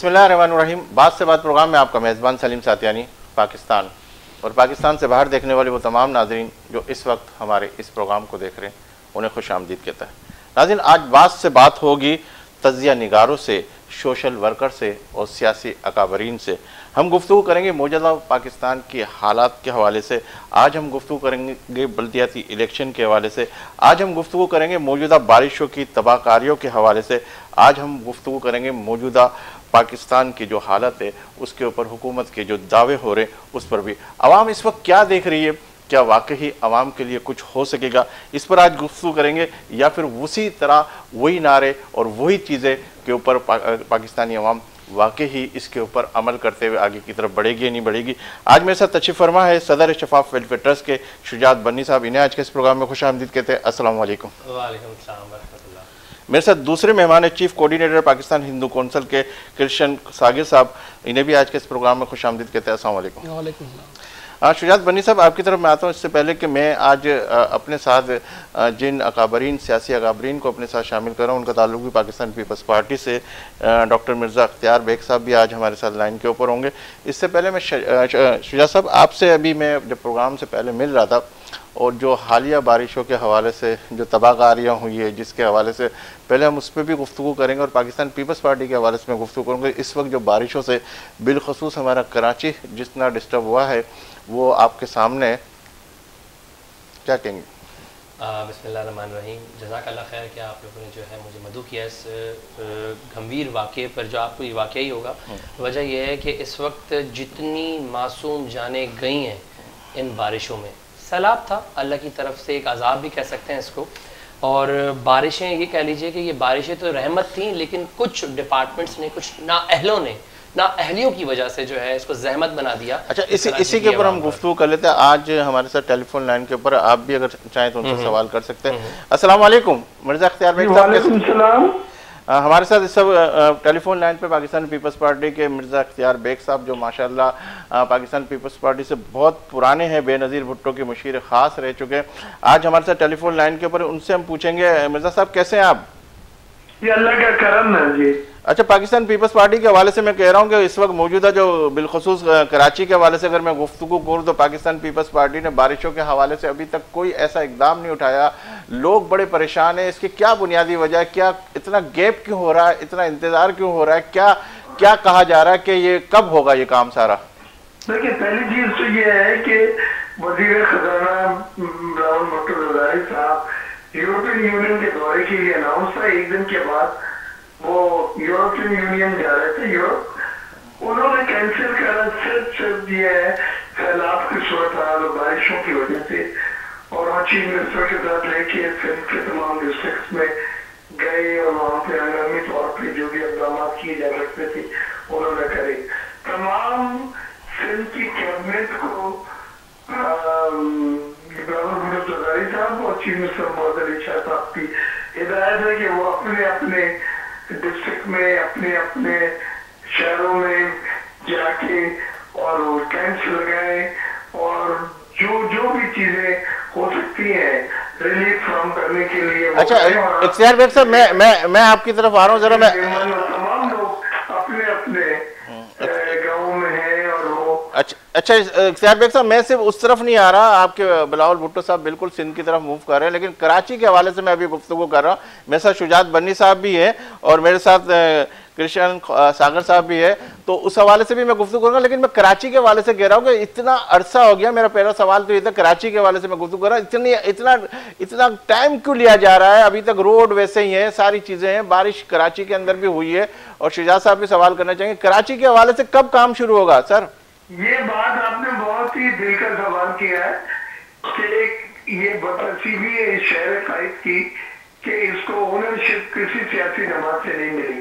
बिस्मिल्लाहिर्रहमानिर्रहीम। बात से बात प्रोग्राम में आपका मेज़बान सलीम सातियानी, पाकिस्तान और पाकिस्तान से बाहर देखने वाले वो तमाम नाज़रीन जो इस वक्त हमारे इस प्रोग्राम को देख रहे हैं, उन्हें खुश आमदीद कहता है। नाज़रीन, आज बात से बात होगी तज़िया निगारों से, सोशल वर्कर से और सियासी अकाबरीन से। हम गुफ्तगू करेंगे मौजूदा पाकिस्तान के हालात के हवाले से। आज हम गुफ्तगू करेंगे बल्दियाती इलेक्शन के हवाले से। आज हम गुफ्तगू करेंगे मौजूदा बारिशों की तबाहकारियों के हवाले से। आज हम गुफ्तगू करेंगे मौजूदा पाकिस्तान की जो हालत है उसके ऊपर, हुकूमत के जो दावे हो रहे हैं उस पर भी। आवाम इस वक्त क्या देख रही है, क्या वाकई आवाम के लिए कुछ हो सकेगा, इस पर आज गुफ्तगू करेंगे, या फिर उसी तरह वही नारे और वही चीज़ें के ऊपर पाकिस्तानी अवाम वाकई ही इसके ऊपर अमल करते हुए आगे की तरफ बढ़ेगी या नहीं बढ़ेगी। आज मेरे साथ तशरीफ़ फरमा है सदर शफाफ वेलफेयर ट्रस्ट के शुजात बन्नी साहब। इन्हें आज के इस प्रोग्राम में खुश आमदीद कहते हैं। अस्सलाम वालेकुम। वालेकुम सलाम व रहमतुल्लाह। मेरे साथ दूसरे मेहमान है chief coordinator Pakistan Hindu council के कृष्ण सागिर साहब। इन्हें भी आज के इस प्रोग्राम में खुश आमदीद कहते हैं। अस्सलाम वालेकुम। वालेकुम। शुजात बन्नी साहब, आपकी तरफ मैं आता हूँ। इससे पहले कि मैं आज अपने साथ जिन अकाबरीन, सियासी अकाबरीन को अपने साथ शामिल कर रहा हूँ, उनका ताल्लुक भी पाकिस्तान पीपल्स पार्टी से, डॉक्टर मिर्ज़ा अख्तियार बेग साहब भी आज हमारे साथ लाइन के ऊपर होंगे। इससे पहले मैं शुजात साहब आपसे अभी मैं जब प्रोग्राम से पहले मिल रहा था, और जो हालिया बारिशों के हवाले से जो तबाहकारियाँ हुई है जिसके हवाले से पहले हम उस पर भी गुफ्तगू करेंगे, और पाकिस्तान पीपल्स पार्टी के हवाले से मैं गुफ्तगू करूँगा। इस वक्त जो बारिशों से बिलखसूस हमारा कराची जितना डिस्टर्ब हुआ है वो आपके सामने है, क्या कहेंगे? बिस्मिल्लाहिर्रहमानिर्रहीम। जज़ाकल्लाह खैर कि आप लोगों ने जो है मुझे मदऊ किया इस गंभीर वाक़े पर। जो आपको ये वाक़या ही होगा, वजह यह है कि इस वक्त जितनी मासूम जानें गई हैं इन बारिशों में, सैलाब था अल्लाह की तरफ से, एक अज़ाब भी कह सकते हैं इसको, और बारिशें ये कह लीजिए कि ये बारिशें तो रहमत थी, लेकिन कुछ डिपार्टमेंट्स ने, कुछ नाअहलों ने, नाअहलियों की वजह से जो है इसको जहमत बना दिया। अच्छा, इसी के ऊपर हम गुफ्तगू कर लेते हैं। आज हमारे साथ टेलीफोन लाइन के ऊपर आप भी अगर चाहें तो उनसे सवाल कर सकते हैं। अस्सलाम वालेकुम मिर्ज़ा अख्तियार बेग साहब। हमारे साथ इस सब टेलीफोन लाइन पे पाकिस्तान पीपल्स पार्टी के मिर्ज़ा अख्तियार बेग साहब, जो माशाल्लाह पाकिस्तान पीपल्स पार्टी से बहुत पुराने हैं, बेनज़ीर भुट्टो के मुशीर ख़ास रह चुके हैं। आज हमारे साथ टेलीफोन लाइन के ऊपर, उनसे हम पूछेंगे। मिर्ज़ा साहब कैसे हैं आप? ये अल्लाह का करम है जी। अच्छा, पाकिस्तान पीपल्स पार्टी के हवाले से मैं कह रहा हूँ कि इस वक्त मौजूदा जो बिलखसूस कराची के हवाले से अगर मैं गुफ्तगू करूँ तो पाकिस्तान पीपल्स पार्टी ने बारिशों के हवाले से अभी तक कोई ऐसा इकदाम नहीं उठाया। लोग बड़े परेशान हैं। इसकी क्या बुनियादी वजह है? क्या इतना गैप क्यों हो रहा है? इतना इंतजार क्यों हो रहा है? क्या कहा जा रहा है कि ये कब होगा ये काम सारा? देखिए, पहली चीज तो ये है कि वजीर खजाना राहुल भट्टोदारी साहब यूरोपियन यूनियन के दौरे के लिए अनाउंस था। एक दिन के बाद वो यूरोपियन यूनियन जा रहे थे यूरोप, उन्होंने कैंसिल करा सिर्फ ये है सैलाब की सूरत हाल और बारिशों की वजह से, और वहाँ चीफ मिनिस्टर के साथ लेके सिंध के तमाम डिस्ट्रिक्ट में गए और वहाँ पे हंगामी तौर पर जो भी इकदाम किए जा सकते थे उन्होंने करे। तमाम सिंध की कैबिनेट को भट्टोदारी साहब और चीफ मिनिस्टर मोहम्मद अली शाह साहब की हिदायत है कि वो अपने अपने डिस्ट्रिक्ट में, अपने अपने शहरों में जाके और कैंप्स लगाए, और जो भी चीजें हो सकती हैं रिलीफ फ्रॉम करने के लिए। अच्छा अख्तियार बेग साहब, मैं आपकी तरफ आ रहा हूँ जरा। मैं तमाम लोग अपने अपने गाँव में हैं और वो अच्छा अख्तियार बेग साहब, मैं सिर्फ उस तरफ नहीं आ रहा। आपके बिलावल भुट्टो साहब बिल्कुल सिंध की तरफ मूव कर रहे हैं, लेकिन कराची के हवाले से मैं अभी गुफ्तगू कर रहा हूँ। मेरे साथ शुजात बन्नी साहब भी है और मेरे साथ कृष्ण सागर साहब भी है, तो उस हवाले से भी मैं गुफ्तगू करूँगा। लेकिन मैं कराची के हवाले से कह रहा हूँ कि इतना अरसा हो गया। मेरा पहला सवाल तो ये था, कराची के हवाले से मैं गुफ्तगू कर रहा हूँ, इतना टाइम क्यों लिया जा रहा है? अभी तक रोड वैसे ही है, सारी चीज़ें हैं, बारिश कराची के अंदर भी हुई है। और शुजात साहब भी सवाल करना चाहेंगे, कराची के हवाले से कब काम शुरू होगा? सर, ये बात आपने बहुत ही दिल का सवाल किया है कि ये बदनसीबी भी है इस शहर कायद की कि इसको ओनरशिप किसी सियासी जमात से नहीं मिली।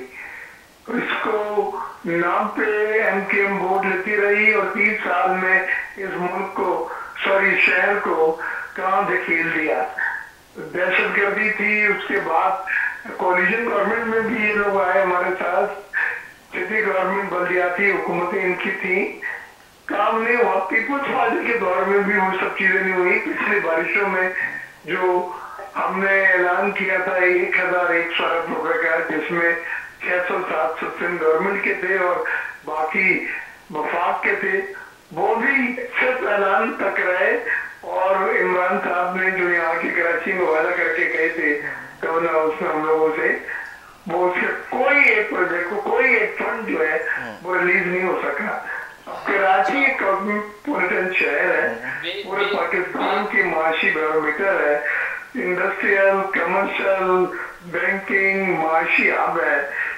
इसको नाम पे एमकेएम वोट लेती रही और 30 साल में इस मुल्क को, सॉरी शहर को कहाँ धकेल दिया। दहशतगर्दी थी, उसके बाद कोलिशन गवर्नमेंट में भी ये लोग आए हमारे साथ, सिटी गवर्नमेंट बल्दियाती हुकूमतें इनकी थी, काम नहीं हुआ। पीपुल्स पार्टी के दौर में भी वो सब चीजें नहीं हुई। पिछली बारिशों में जो हमने ऐलान किया था 1100 अरब रुपए का, जिसमें 600-700 सिंध गवर्नमेंट के थे और बाकी वफाक के थे, वो भी सिर्फ ऐलान तक रहे। और इमरान साहब ने जो यहाँ की कराची में वादा करके गए थे गवर्नर हाउस में हम लोगों से, वो उसके कोई एक प्रोजेक्ट को, कोई एक फंड जो है वो रिलीज नहीं हो सका। कराची एक कॉस्मोपॉलिटन शहर है, पूरे पाकिस्तान की माशी बैरोमीटर है, इंडस्ट्रियल, कमर्शियल, बैंकिंग, माशी हब है।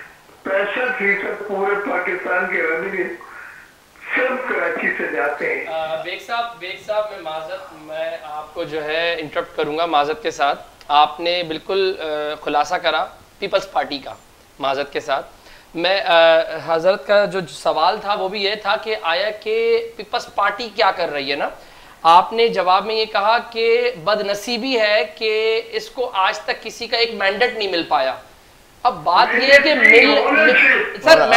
65% पूरे पाकिस्तान के रेवेन्यू सिर्फ कराची से जाते हैं। बेग साहब मैं आपको जो है इंटरप्ट करूंगा माजरत के साथ। आपने बिल्कुल खुलासा करा पीपल्स पार्टी का माजरत के साथ। मैं हजरत का जो सवाल था वो भी ये था कि आया कि पीपल्स पार्टी क्या कर रही है ना। आपने जवाब में ये कहा कि बदनसीबी है कि इसको आज तक किसी का एक मैंडेट नहीं मिल पाया। अब बात यह है कि सर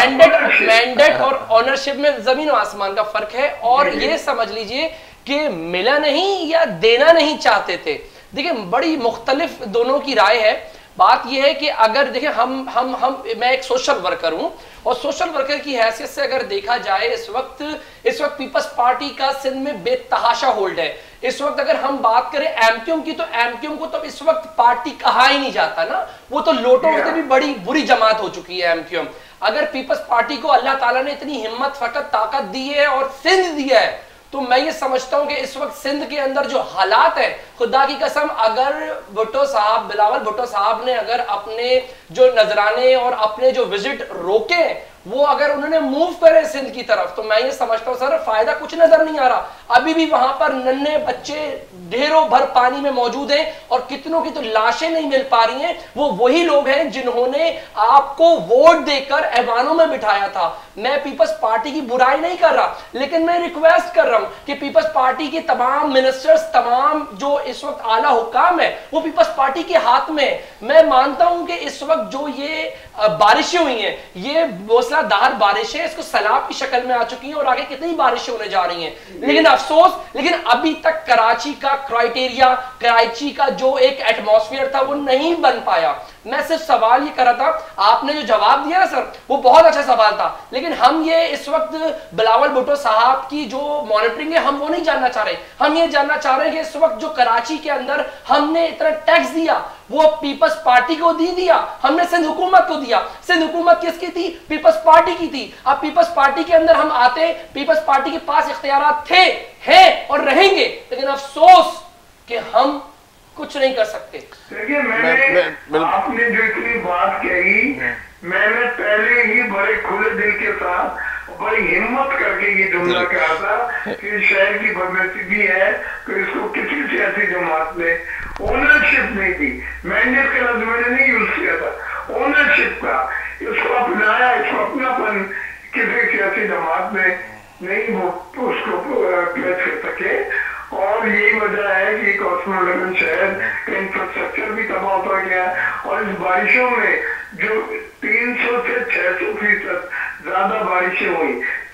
मैंडेट और ऑनरशिप में जमीन और आसमान का फर्क है। और ये समझ लीजिए कि मिला नहीं या देना नहीं चाहते थे। देखिए बड़ी मुख्तलिफ दोनों की राय है। बात यह है कि अगर देखिए हम मैं एक सोशल वर्कर हूं और सोशल वर्कर की हैसियत से अगर देखा जाए इस वक्त पीपल्स पार्टी का सिंध में बेतहाशा होल्ड है। इस वक्त अगर हम बात करें एमक्यूएम की, तो एमक्यूएम को तो इस वक्त पार्टी कहा ही नहीं जाता ना, वो तो लोटों से भी बड़ी बुरी जमात हो चुकी है एमक्यूएम। अगर पीपल्स पार्टी को अल्लाह ताला ने इतनी हिम्मत, फकत, ताकत दी है और सिंध दिया है, तो मैं ये समझता हूं कि इस वक्त सिंध के अंदर जो हालात है, खुदा की कसम अगर भुट्टो साहब, बिलावल भुट्टो साहब ने अगर अपने जो नजराने और अपने जो विजिट रोके वो अगर उन्होंने मूव करे सिंध की तरफ, तो मैं ये समझता हूं सर फायदा कुछ नजर नहीं आ रहा। अभी भी वहां पर नन्हे बच्चे ढेरों भर पानी में मौजूद हैं और कितनों की तो लाशें नहीं मिल पा रही हैं। वो वही लोग हैं जिन्होंने आपको वोट देकर ऐवानों में बिठाया था। मैं पीपल्स पार्टी की बुराई नहीं कर रहा, लेकिन मैं रिक्वेस्ट कर रहा हूं कि पीपल्स पार्टी के तमाम मिनिस्टर्स, तमाम जो इस वक्त आला हुक्काम है, वो पीपल्स पार्टी के हाथ में। मैं मानता हूं कि इस वक्त जो ये बारिशें हुई हैं, ये मूसलाधार बारिशें इसको सैलाब की शक्ल में आ चुकी हैं और आगे कितनी बारिशें होने जा रही हैं। लेकिन अफसोस, लेकिन अभी तक कराची का क्राइटेरिया, कराची का जो एक एटमॉस्फेयर था वो नहीं बन पाया। मैं सिर्फ सवाल ये कर रहा था, आपने जो जवाब दिया ना सर, वो बहुत अच्छा सवाल था, लेकिन हम ये इस वक्त बिलावल भुट्टो साहब की जो मॉनिटरिंग है हम वो नहीं जानना चाह रहे। हम ये जानना चाह रहे हैं कि इस वक्त जो कराची के अंदर हमने इतना टैक्स दिया वो पीपल्स पार्टी को दिया, हमने सिंध हुकूमत को दिया। सिंध हुकूमत किसकी थी? पीपल्स पार्टी की थी। अब पीपल्स पार्टी के अंदर हम आते, पीपल्स पार्टी के पास इख्तियारात थे, हैं और रहेंगे, लेकिन अफसोस कि हम कुछ नहीं कर सकते। देखिए मैंने आपने जो इतनी बात कही, मैंने पहले ही बड़े खुले दिल के साथ बड़ी हिम्मत करके ये जुमला कहा था कि शहर की बदनसीबी है तो इसको किसी सियासी जमात ने ओनरशिप नहीं दी। मैंडेट का लफ्ज मैंने नहीं यूज किया था, ओनरशिप का इसको अपनाया, इसको अपनापन किसी सियासी जमात ने नहीं वो उसको प्लेस कर सके। और यही वजह है कि कॉस्मोपॉलिटन शहर का इंफ्रास्ट्रक्चर भी तबाह होता गया और इस बारिशों में जो 300 से 600% ज्यादा बारिशें हुई,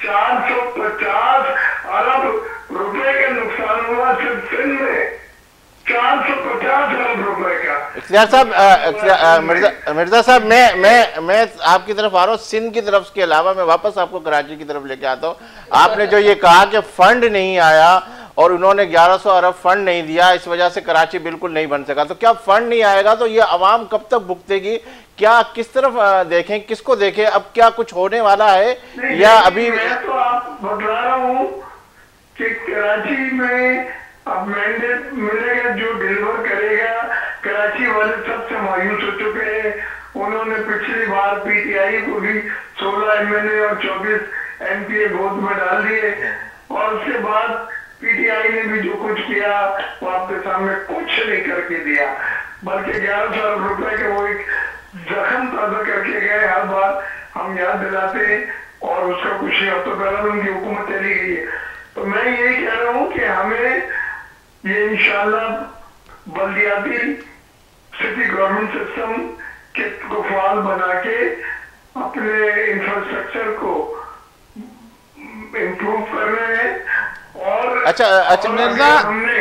450 अरब रुपए का नुकसान हुआ सिर्फ सिंध में, 450 अरब रुपए का। इख्तियार साहब, मिर्जा साहब, मैं आपकी तरफ आ रहा हूँ, सिंध की तरफ के अलावा मैं वापस आपको कराची की तरफ लेके आता हूँ। आपने जो ये कहा कि फंड नहीं आया और उन्होंने 1100 अरब फंड नहीं दिया, इस वजह से कराची बिल्कुल नहीं बन सका, तो क्या फंड नहीं आएगा तो ये अवाम कब तक भुगतेगी? क्या किस तरफ देखें, किसको देखें? अब क्या कुछ होने वाला है या अभी? मैं तो आप बता रहा हूँ कि कराची में अब मैंडेट मिलेगा, जो डिलीवर करेगा। कराची वाले सबसे मायूस हो चुके हैं। उन्होंने पिछली बार पीटीआई को भी 16 एमएलए और 24 एमपीए गोद में डाल दिए और उसके बाद पीटीआई ने भी जो कुछ किया वो आपके सामने कुछ नहीं करके दिया, बल्कि 1100 अरब रुपए के वो एक जख्म ताजा करके गए। हर बार हम याद दिलाते और उसका कुछ नहीं। अब तो पहले उनकी हुकूमत चली गई है। तो मैं यही कह रहा हूँ कि हमें ये इंशाल्लाह बल्दियाती सिटी गवर्नमेंट सिस्टम को फाल बना के अपने इंफ्रास्ट्रक्चर को इम्प्रूव कर रहे हैं। और अच्छा मिर्जा,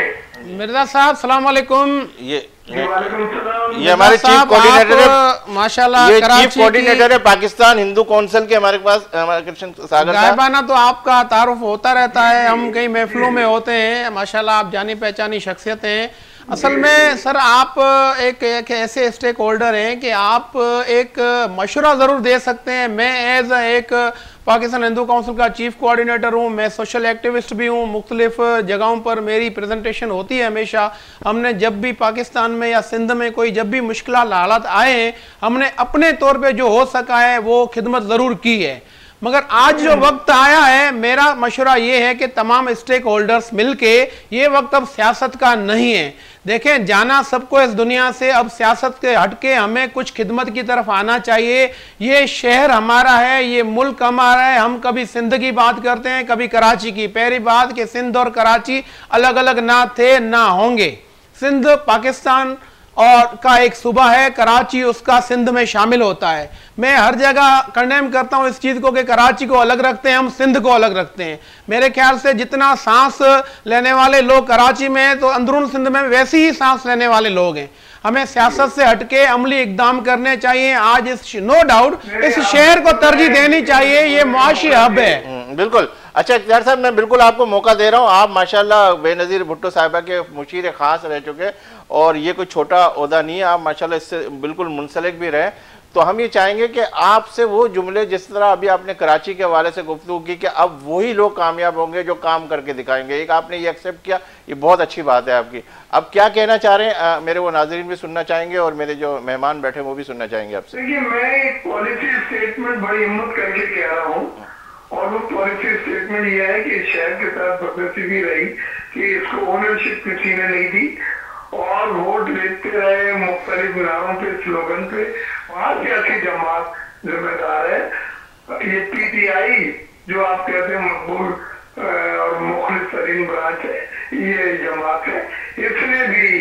मिर्जा साहब सलाम वालेकुम। ये वालेकुम सलाम। ये हमारे चीफ कोऑर्डिनेटर है माशाल्लाह, ये चीफ कोऑर्डिनेटर है पाकिस्तान हिंदू काउंसिल के हमारे पास, हमारे कृष्ण सागर साहब। गायबाना तो आपका तारुफ होता रहता है, हम कई महफिलों में होते हैं, माशाल्लाह आप जानी पहचानी शख्सियत हैं। असल में सर आप एक ऐसे स्टेक होल्डर हैं कि आप एक मशवरा ज़रूर दे सकते हैं। मैं एज एक पाकिस्तान हिंदू काउंसिल का चीफ कोऑर्डिनेटर हूँ, मैं सोशल एक्टिविस्ट भी हूँ, मुख्तलिफ जगहों पर मेरी प्रेजेंटेशन होती है हमेशा। हमने जब भी पाकिस्तान में या सिंध में कोई जब भी मुश्किल हालात आए हैं, हमने अपने तौर पे जो हो सका है वो खिदमत ज़रूर की है। मगर आज जो वक्त आया है, मेरा मशवरा ये है कि तमाम स्टेक होल्डर्स मिलके, ये वक्त अब सियासत का नहीं है। देखें, जाना सबको इस दुनिया से, अब सियासत के हटके हमें कुछ खिदमत की तरफ आना चाहिए। ये शहर हमारा है, ये मुल्क हमारा है। हम कभी सिंध की बात करते हैं, कभी कराची की। पहली बात कि सिंध और कराची अलग अलग ना थे ना होंगे। सिंध पाकिस्तान और का एक सूबा है, कराची उसका सिंध में शामिल होता है। मैं हर जगह कंडेम करता हूं इस चीज को कि कराची को अलग रखते हैं, हम सिंध को अलग रखते हैं। मेरे ख्याल से जितना सांस लेने वाले लोग कराची में हैं, तो अंदरून सिंध में वैसे ही सांस लेने वाले लोग हैं। हमें सियासत से हटके अमली इकदाम करने चाहिए। आज इस नो डाउट इस शहर को तरजीह देनी चाहिए, ये मुआशी हब है। बिल्कुल। अच्छा इख्तियार साहब, मैं बिल्कुल आपको मौका दे रहा हूँ। आप माशाल्लाह बेनज़ीर भुट्टो साहिबा के मुशीर खास रह चुके, और ये कोई छोटा ओहदा नहीं है। आप माशाल्लाह इससे बिल्कुल मुंसलिक भी रहे। तो हम ये चाहेंगे कि आपसे वो जुमले, जिस तरह अभी आपने कराची के हवाले से गुफ्तगू की कि अब वही लोग कामयाब होंगे जो काम करके दिखाएंगे, एक आपने ये एक्सेप्ट किया, ये बहुत अच्छी बात है आपकी। अब क्या कहना चाह रहे हैं मेरे वो नाज़रीन भी सुनना चाहेंगे और मेरे जो मेहमान बैठे वो भी सुनना चाहेंगे आपसे। देखिए, मैं एक पॉलिसी स्टेटमेंट बड़ी हिम्मत करके कह रहा हूँ, और वो पॉलिसी स्टेटमेंट ये है कि शहर के साथ पब्लिसिटी भी रही कि इसको ओनरशिप किसी ने नहीं दी, और वोट लेते रहे मुख्तलिफ नारों पे, स्लोगन पे। वहाँ सियासी जमात जिम्मेदार है। ये पीटीआई जो आप कहते हैं मकबूल और मुखलिस तरीन ब्रांच है, ये जमात है। इसने भी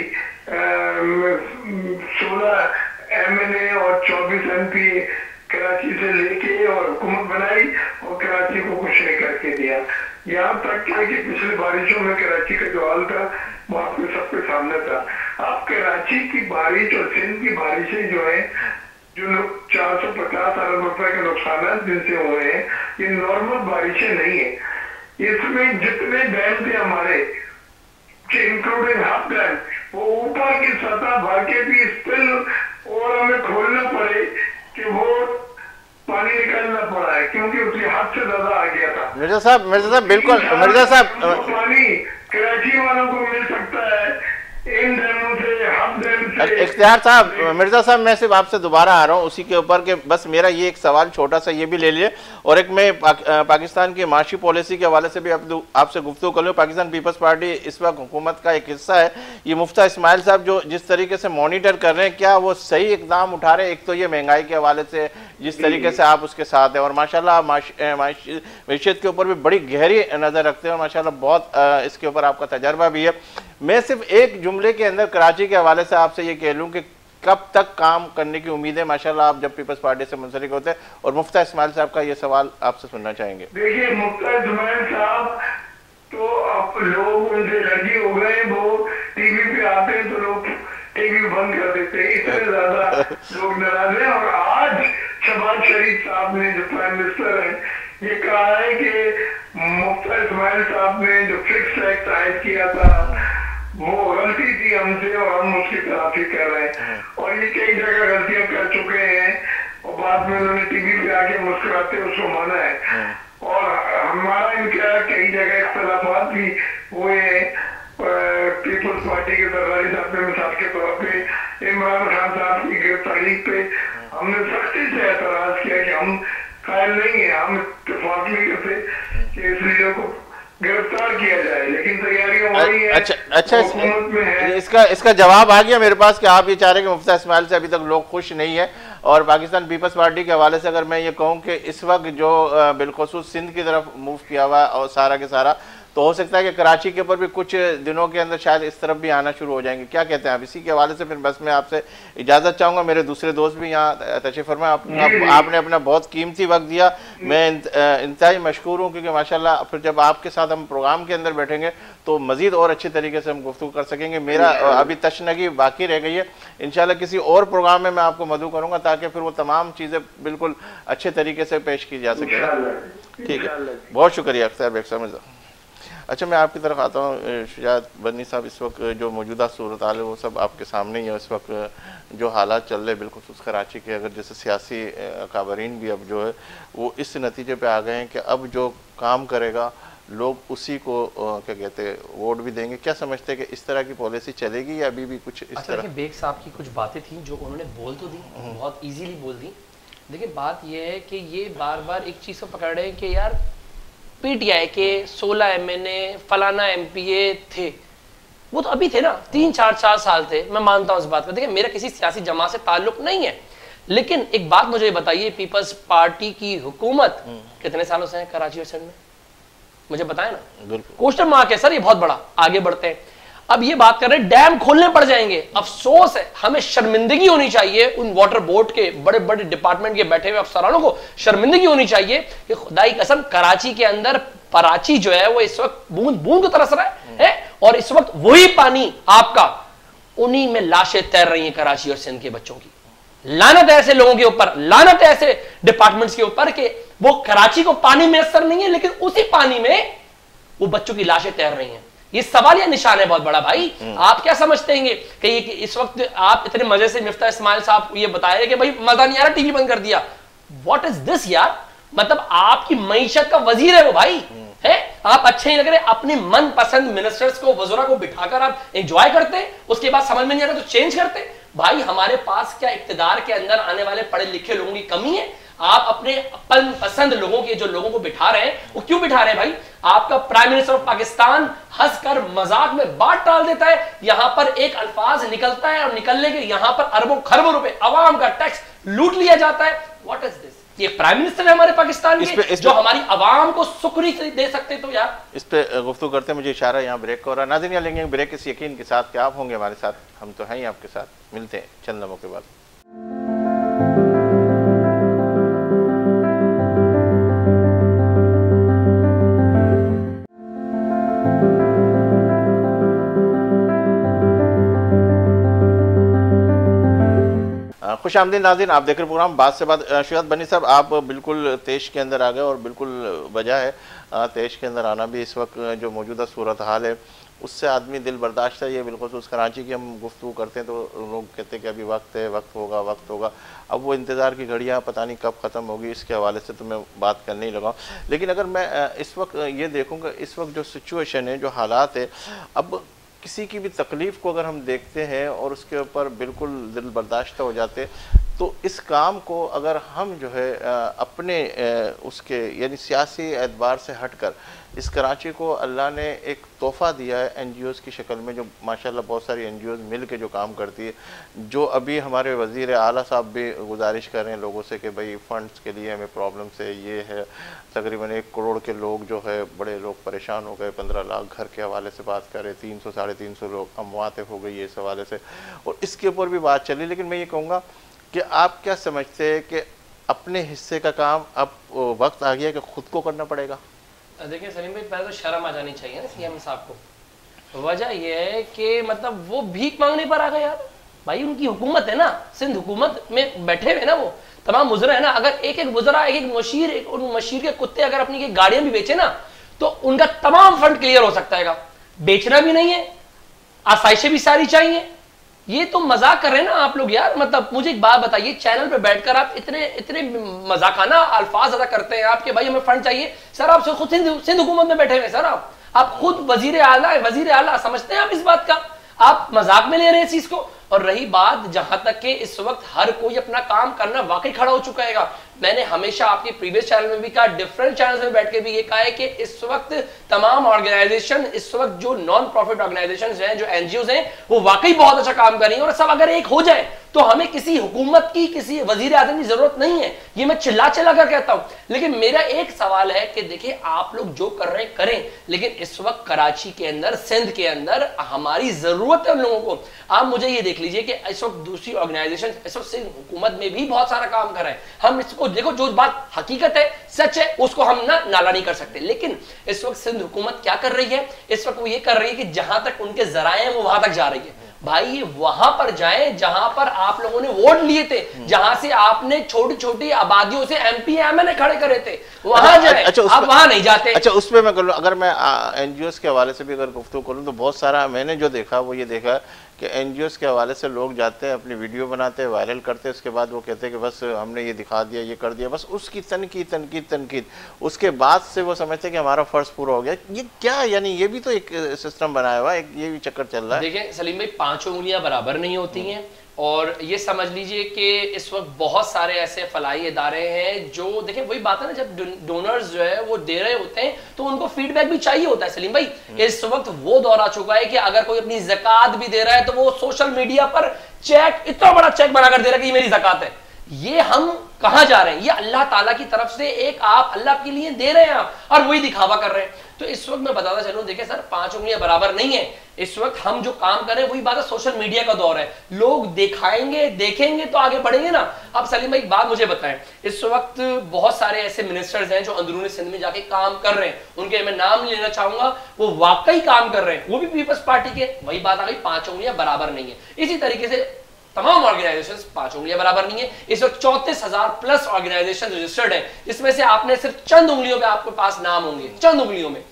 16 MNA और 24 MP कराची से लेके और हुकूमत बनाई, और कराची को कुछ नहीं करके दिया। यहाँ तक कि पिछले बारिशों में कराची का जो हाल था वो आपके सबके सामने था। अब कराची की बारिश और सिंध की बारिशें जो है, जो 450 अरब रुपए के नुकसान जिनसे हुए हैं, ये नॉर्मल बारिशें नहीं है। इसमें जितने डैम थे हमारे, इंक्लूडिंग हाफ डैम, वो ऊपर की सतह भर के भी स्टिल, और हमें खोलना पड़े कि वो पानी निकालना पड़ा है, क्योंकि उसके हाथ से ज्यादा आ गया था। मिर्जा साहब बिल्कुल, मिर्जा साहब पानी कराची वालों को मिल सकता है इन डैमों से, हम डैम से। इख्तियार साहब, मिर्जा साहब, मैं सिर्फ आपसे दोबारा आ रहा हूँ उसी के ऊपर के, बस मेरा ये एक सवाल छोटा सा ये भी ले लिए, और एक मैं पाकिस्तान की माशी पॉलिसी के हवाले से भी आपसे गुफ्तगू कर लूँ। पाकिस्तान पीपल्स पार्टी इस वक्त हुकूमत का एक हिस्सा है। ये मुफ्ता इस्माइल साहब जो जिस तरीके से मॉनिटर कर रहे हैं, क्या वो सही इकदाम उठा रहे हैं? एक तो ये महंगाई के हवाले से जिस तरीके से आप उसके साथ हैं, और माशाल्लाह आप मैशियत के ऊपर भी बड़ी गहरी नज़र रखते हैं, और माशाल्लाह बहुत इसके ऊपर आपका तजर्बा भी है। मैं सिर्फ एक जुमले के अंदर कराची के हवाले से आपसे ये कह लूँ कि कब तक काम करने की उम्मीद है माशाल्लाह आप जब पीपल्स पार्टी से मुंसलिक होते हैं? और मुफ्ता इस्माइल साहब का ये सवाल आपसे सुनना चाहेंगे। देखिए, मुफ्ता इस्माइल साहब तो अब लोग उनसे लगी हो गए, वो टीवी पे आते हैं तो लोग टीवी बंद कर देते हैं, इतने ज्यादा लोग नाराज हैं। और आज शहबाज शरीफ साहब ने, जो प्राइम मिनिस्टर है, ये कहा है कि मुफ्ता इस्माइल साहब ने जो फिक्स टैक्स आयद किया था वो गलती थी हमसे, और हम उसकी तलाफी कर रहे हैं। और ये कई जगह गलतियां कर चुके हैं, और बाद में उन्होंने टीवी पे आके मुस्कुराते उसको माना है। और हमारा इनका कई जगह इख्तलाफात भी हुए हैं पीपल्स पार्टी के दरबारी साहब ने, मिसाल के तौर पे इमरान खान साहब की गिरफ्तारी पे हमने सख्ती से एतराज किया कि हम कायल नहीं है, हम इत्तेफाक नहीं करते कि इस लीडर को गिरफ्तार किया जाए, लेकिन तैयारियां हो रही है। अच्छा, इसका जवाब आ गया मेरे पास कि आप ये चाह रहे हैं कि मुफ्ता इस्माइल से अभी तक लोग खुश नहीं है। और पाकिस्तान पीपल्स पार्टी के हवाले से अगर मैं ये कहूँ कि इस वक्त जो बिलखुसूस सिंध की तरफ मूव किया हुआ और सारा के सारा, तो हो सकता है कि कराची के ऊपर भी कुछ दिनों के अंदर शायद इस तरफ भी आना शुरू हो जाएंगे। क्या कहते हैं आप? इसी के हवाले से फिर बस मैं आपसे इजाज़त चाहूँगा। मेरे दूसरे दोस्त भी यहाँ तशरीफ़ फरमाएं। आपने अपना बहुत कीमती वक्त दिया, मैं इंतहाई मशकूर हूँ, क्योंकि माशाल्लाह फिर जब आपके साथ हम प्रोग्राम के अंदर बैठेंगे तो मज़ीद और अच्छे तरीके से हम गुफ्तगू कर सकेंगे। मेरा अभी तशनगी बाकी रह गई है, इंशाल्लाह किसी और प्रोग्राम में मैं आपको मदऊ करूँगा ताकि फिर वो तमाम चीज़ें बिल्कुल अच्छे तरीके से पेश की जा सके। ठीक है, बहुत शुक्रिया अख्तर बेग साहब। अच्छा, मैं आपकी तरफ आता हूँ शुजात बनी साहब। इस वक्त जो मौजूदा सूरत हाल है वो सब आपके सामने ही है। इस वक्त जो हालात चल रहे बिल्कुल कराची के, अगर जैसे सियासी काबरीन भी अब जो है वो इस नतीजे पे आ गए हैं कि अब जो काम करेगा लोग उसी को क्या कहते हैं वोट भी देंगे। क्या समझते हैं कि इस तरह की पॉलिसी चलेगी या अभी भी कुछ इस तरह? बेग साहब की कुछ बातें थी जो उन्होंने बोल तो दी, बहुत ईजीली बोल दी। देखिए बात यह है कि ये बार बार एक चीज़ को पकड़ रहे हैं कि यार पीटीआई के 16 एमएनए फलाना एमपीए थे, वो तो अभी थे ना, 3-4 साल थे। मैं मानता हूं इस बात को। देखिए मेरा किसी सियासी जमात से ताल्लुक नहीं है, लेकिन एक बात मुझे बताइए, पीपल्स पार्टी की हुकूमत कितने सालों से है कराची और सिंध में? मुझे बताएं ना। क्वेश्चन मार्क है सर, ये बहुत बड़ा। आगे बढ़ते हैं। अब ये बात कर रहे हैं डैम खोलने पड़ जाएंगे। अफसोस है, हमें शर्मिंदगी होनी चाहिए उन वाटर बोर्ड के बड़े बड़े डिपार्टमेंट के बैठे हुए अफसरानों को शर्मिंदगी होनी चाहिए कि खुदाई कसम कराची के अंदर कराची जो है वो इस वक्त बूंद बूंद को तरस रहा है और इस वक्त वही पानी आपका उन्हीं में लाशें तैर रही हैं कराची और सिंध के बच्चों की। लानत है ऐसे लोगों के ऊपर, लानत है ऐसे डिपार्टमेंट्स के ऊपर कि वो कराची को पानी मैसर नहीं है, लेकिन उसी पानी में वो बच्चों की लाशें तैर रही हैं। ये सवाल या निशान है बहुत बड़ा भाई। आप क्या समझते हैं कि इस वक्त आप इतने मजे से मिफ्ता इस्माइल साहब ये बताए कि भाई मजा नहीं आ रहा, टीवी बंद कर दिया। व्हाट इज दिस यार? मतलब आपकी मईशत का वजीर है वो भाई, है? आप अच्छे नहीं लग रहे, अपनी मनपसंद मिनिस्टर्स को वज़रा को बिठाकर आप एंजॉय करते, उसके बाद समझ में नहीं आ रहा तो चेंज करते। भाई हमारे पास क्या इक्तिदार के अंदर आने वाले पढ़े लिखे लोगों की कमी है? आप अपने पसंद लोगों के जो लोगों को बिठा रहे हैं वो क्यों बिठा रहे हैं भाई? आपका प्राइम मिनिस्टर ऑफ पाकिस्तान हंसकर मजाक में बात डाल देता है, यहां पर एक अल्फाज निकलता है और निकलने के यहां पर अरबों खरबों रुपए अवाम का टैक्स लूट लिया जाता है। What is this? ये प्राइम मिनिस्टर है हमारे पाकिस्तान के जो हमारी आवाम को सुकरी दे सकते। तो यार इस पे गुफ्तगू करते हैं, मुझे इशारा यहाँ ब्रेक का हो रहा है। नाज़रीन यहाँ लेंगे ब्रेक इस यकीन के साथ कि आप होंगे हमारे साथ, हम तो हैं ही आपके साथ। मिलते हैं चंद लम्हों के बाद। खुश आमदीद नाज़रीन, आप देख रहे प्रोग्राम बात से बात। शुजात बनी साहब, आप बिल्कुल तेज के अंदर आ गए और बिल्कुल वजह है तेज के अंदर आना भी। इस वक्त जो मौजूदा सूरत हाल है उससे आदमी दिल बर्दाश्त है। ये बिलखुसूस कराची की हम गुफ्तगू करते हैं तो लोग कहते हैं कि अभी वक्त है, वक्त होगा, वक्त होगा। अब वो इंतज़ार की घड़ियाँ पता नहीं कब ख़त्म होगी, इसके हवाले से तो मैं बात करने ही लगा। लेकिन अगर मैं इस वक्त ये देखूँगा, इस वक्त जो सिचुएशन है, जो हालात है, अब किसी की भी तकलीफ़ को अगर हम देखते हैं और उसके ऊपर बिल्कुल दिल बर्दाश्त हो जाते, तो इस काम को अगर हम जो है अपने उसके यानी सियासी एतबार से हटकर इस कराची को अल्लाह ने एक तोहफ़ा दिया है एनजीओज़ की शक्ल में, जो माशाल्लाह बहुत सारी एनजीओज़ मिल के जो काम करती है। जो अभी हमारे वज़ीर आला साहब भी गुजारिश कर रहे हैं लोगों से कि भाई फ़ंड्स के लिए हमें प्रॉब्लम से ये है, तकरीबन 1 करोड़ के लोग जो है बड़े लोग परेशान हो गए, 15 लाख घर के हवाले से बात करें, 300-350 लोग अमवातें हो गई है इस हवाले से, और इसके ऊपर भी बात चली। लेकिन मैं ये कहूँगा कि आप क्या समझते हैं कि अपने हिस्से का काम अब वक्त आ गया कि ख़ुद को करना पड़ेगा? देखिए सलीम भाई, पहले तो शर्म आ जानी चाहिए ना सीएम साहब को। वजह यह है कि मतलब वो भीख मांगने पर आ गए यार। भाई उनकी हुकूमत है ना, सिंध हुकूमत में बैठे हुए ना वो तमाम मुजरा है ना। अगर एक एक मुजरा, एक एक मशीर, उन मशीर के कुत्ते अगर अपनी गाड़ियां भी बेचे ना तो उनका तमाम फंड क्लियर हो सकता है। बेचना भी नहीं है, आसाइशें भी सारी चाहिए। ये तो मजाक कर रहे हैं ना आप लोग यार। मतलब मुझे एक बात बताइए, चैनल पे बैठकर आप इतने इतने मजाकाना अल्फाज अदा करते हैं आप कि भाई हमें फंड चाहिए। सर आप खुद सिंध हुकूमत में बैठे हुए सर, आप खुद वजीर आला समझते हैं आप इस बात का? आप मजाक में ले रहे हैं इस चीज को। और रही बात जहां तक कि इस वक्त हर कोई अपना काम करना वाकई खड़ा हो चुका है। मैंने हमेशा आपके प्रीवियस चैनल में भी कहा, डिफरेंट चैनल में बैठ के भी ये कहा है कि इस वक्त तमाम ऑर्गेनाइजेशन, इस वक्त जो नॉन प्रॉफिट ऑर्गेनाइजेशन हैं, जो एनजीओ हैं, वो वाकई बहुत अच्छा काम कर रही हैं। और सब अगर एक हो जाए तो हमें किसी हुकूमत की, किसी वजीर आज़म की जरूरत नहीं है, ये मैं चिल्ला चिल्ला कर कहता हूं। लेकिन मेरा एक सवाल है कि देखिए आप लोग जो कर रहे हैं करें, लेकिन इस वक्त कराची के अंदर, सिंध के अंदर हमारी जरूरत है उन लोगों को। आप मुझे ये देख लीजिए कि इस वक्त दूसरी ऑर्गेनाइजेशन, इस वक्त सिंध हुकूमत में भी बहुत सारा काम कर रहे हैं। हम इसको देखो, जो बात हकीकत है, सच है, उसको हम ना नाला नहीं कर सकते। लेकिन इस वक्त सिंध हुकूमत क्या कर रही है? इस वक्त वो ये कर रही है कि जहां तक उनके जराए हैं वो वहां तक जा रही है। भाई ये वहां पर जाएं जहां पर आप लोगों ने वोट लिए थे, जहां से आपने छोटी छोटी आबादियों से एमपी एमएलए खड़े करे थे, वहां जाएं। आप वहां नहीं जाते। अच्छा, उस पर मैं कर लूं, अगर मैं एनजीओस के हवाले से भी अगर गुफ्तगू करूं तो बहुत सारा मैंने जो देखा वो ये देखा कि एनजीओस के हवाले से लोग जाते हैं, अपनी वीडियो बनाते हैं, वायरल करते हैं, उसके बाद वो कहते हैं कि बस हमने ये दिखा दिया, ये कर दिया, बस उसकी तनकीद, उसके बाद से वो समझते हैं कि हमारा फ़र्ज पूरा हो गया। ये क्या, यानी ये भी तो एक सिस्टम बनाया हुआ है, ये भी चक्कर चल रहा है। देखिए सलीम भाई, पांचों उंगलियां बराबर नहीं होती हैं, और ये समझ लीजिए कि इस वक्त बहुत सारे ऐसे फलाई इदारे हैं जो, देखिए वही बात है ना, जब डोनर्स जो है वो दे रहे होते हैं तो उनको फीडबैक भी चाहिए होता है। सलीम भाई, इस वक्त वो दौर आ चुका है कि अगर कोई अपनी ज़कात भी दे रहा है तो वो सोशल मीडिया पर चेक, इतना बड़ा चेक बनाकर दे रहा है कि ये मेरी ज़कात है। ये हम कहां जा रहे हैं? ये अल्लाह ताला की तरफ से एक आप अल्लाह के लिए दे रहे हैं और वही दिखावा कर रहे हैं। तो इस वक्त मैं बताता चलूं, देखिए सर, पांच उंगलियां बराबर नहीं है। इस वक्त हम जो काम कर रहे हैं वही बात है, सोशल मीडिया का दौर है, लोग दिखाएंगे, देखेंगे तो आगे बढ़ेंगे ना। अब सलीम भाई एक बात मुझे बताएं, इस वक्त बहुत सारे ऐसे मिनिस्टर्स हैं जो अंदरूनी सिंध में जाके काम कर रहे हैं, उनके मैं नाम लेना चाहूंगा, वो वाकई काम कर रहे हैं, वो भी पीपल्स पार्टी के। वही बात आ गई, पांच उंगलियां बराबर नहीं है। इसी तरीके से तमाम ऑर्गेनाइजेशंस पांच उंगलियां बराबर नहीं है। इस वक्त 34,000 प्लस ऑर्गेनाइजेशन रजिस्टर्ड है, जिसमें से आपने सिर्फ चंद उंगलियों पे आपके पास नाम होंगे, चंद उंगलियों में।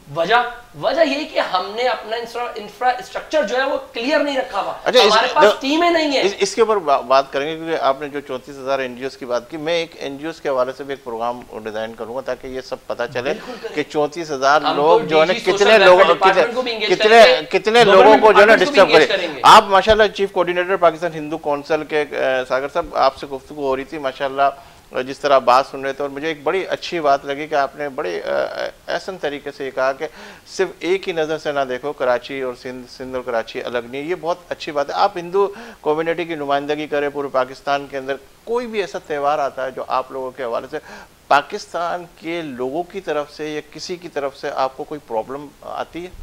वजह यही कि हमने अपना इंफ्रास्ट्रक्चर जो है वो क्लियर नहीं रखा हुआ। अच्छा, हमारे पास टीमें नहीं है। इसके ऊपर बात करेंगे, क्योंकि आपने जो 34,000 एनजीओस की बात की, मैं एक एनजीओस के हवाले से भी एक प्रोग्राम डिजाइन करूंगा ताकि ये सब पता चले कि 34,000 लोग जो है कितने लोगों को जो है डिस्टर्ब करें। आप माशाल्लाह chief coordinator Pakistan Hindu council के सागर साहब, आपसे गुफ्तगू हो रही थी, माशाल्लाह जिस तरह बात सुन रहे थे, और मुझे एक बड़ी अच्छी बात लगी कि आपने बड़े ऐसा तरीके से ये कहा कि सिर्फ एक ही नज़र से ना देखो, कराची और सिंध और कराची अलग नहीं है। ये बहुत अच्छी बात है। आप हिंदू कम्युनिटी की नुमाइंदगी करें पूरे पाकिस्तान के अंदर, कोई भी ऐसा त्यौहार आता है जो आप लोगों के हवाले से पाकिस्तान के लोगों की तरफ से या किसी की तरफ से आपको कोई प्रॉब्लम आती है?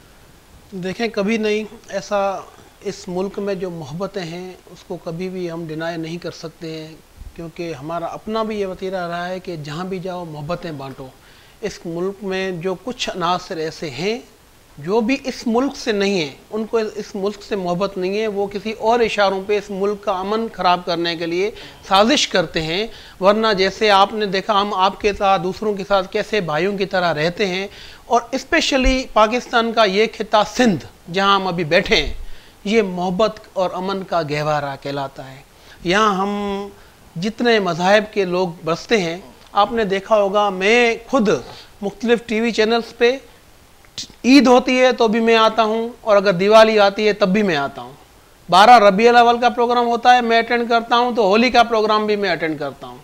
देखें, कभी नहीं ऐसा। इस मुल्क में जो मोहब्बतें हैं उसको कभी भी हम डिनाई नहीं कर सकते हैं, क्योंकि हमारा अपना भी ये वतीरा रहा है कि जहाँ भी जाओ मोहब्बतें बांटो। इस मुल्क में जो कुछ अनासर ऐसे हैं जो भी इस मुल्क से नहीं है, उनको इस मुल्क से मोहब्बत नहीं है, वो किसी और इशारों पे इस मुल्क का अमन ख़राब करने के लिए साजिश करते हैं। वरना जैसे आपने देखा, हम आपके साथ, दूसरों के साथ कैसे भाइयों की तरह रहते हैं। और स्पेशली पाकिस्तान का ये खिता सिंध जहाँ हम अभी बैठे हैं, ये मोहब्बत और अमन का गहवारा कहलाता है। यहाँ हम जितने मज़ाहब के लोग बसते हैं, आपने देखा होगा, मैं खुद मुख्तलिफ़ टीवी चैनल्स पे ईद होती है तो भी मैं आता हूँ, और अगर दिवाली आती है तब भी मैं आता हूँ। 12 रबीउल अव्वल का प्रोग्राम होता है, मैं अटेंड करता हूँ, तो होली का प्रोग्राम भी मैं अटेंड करता हूँ।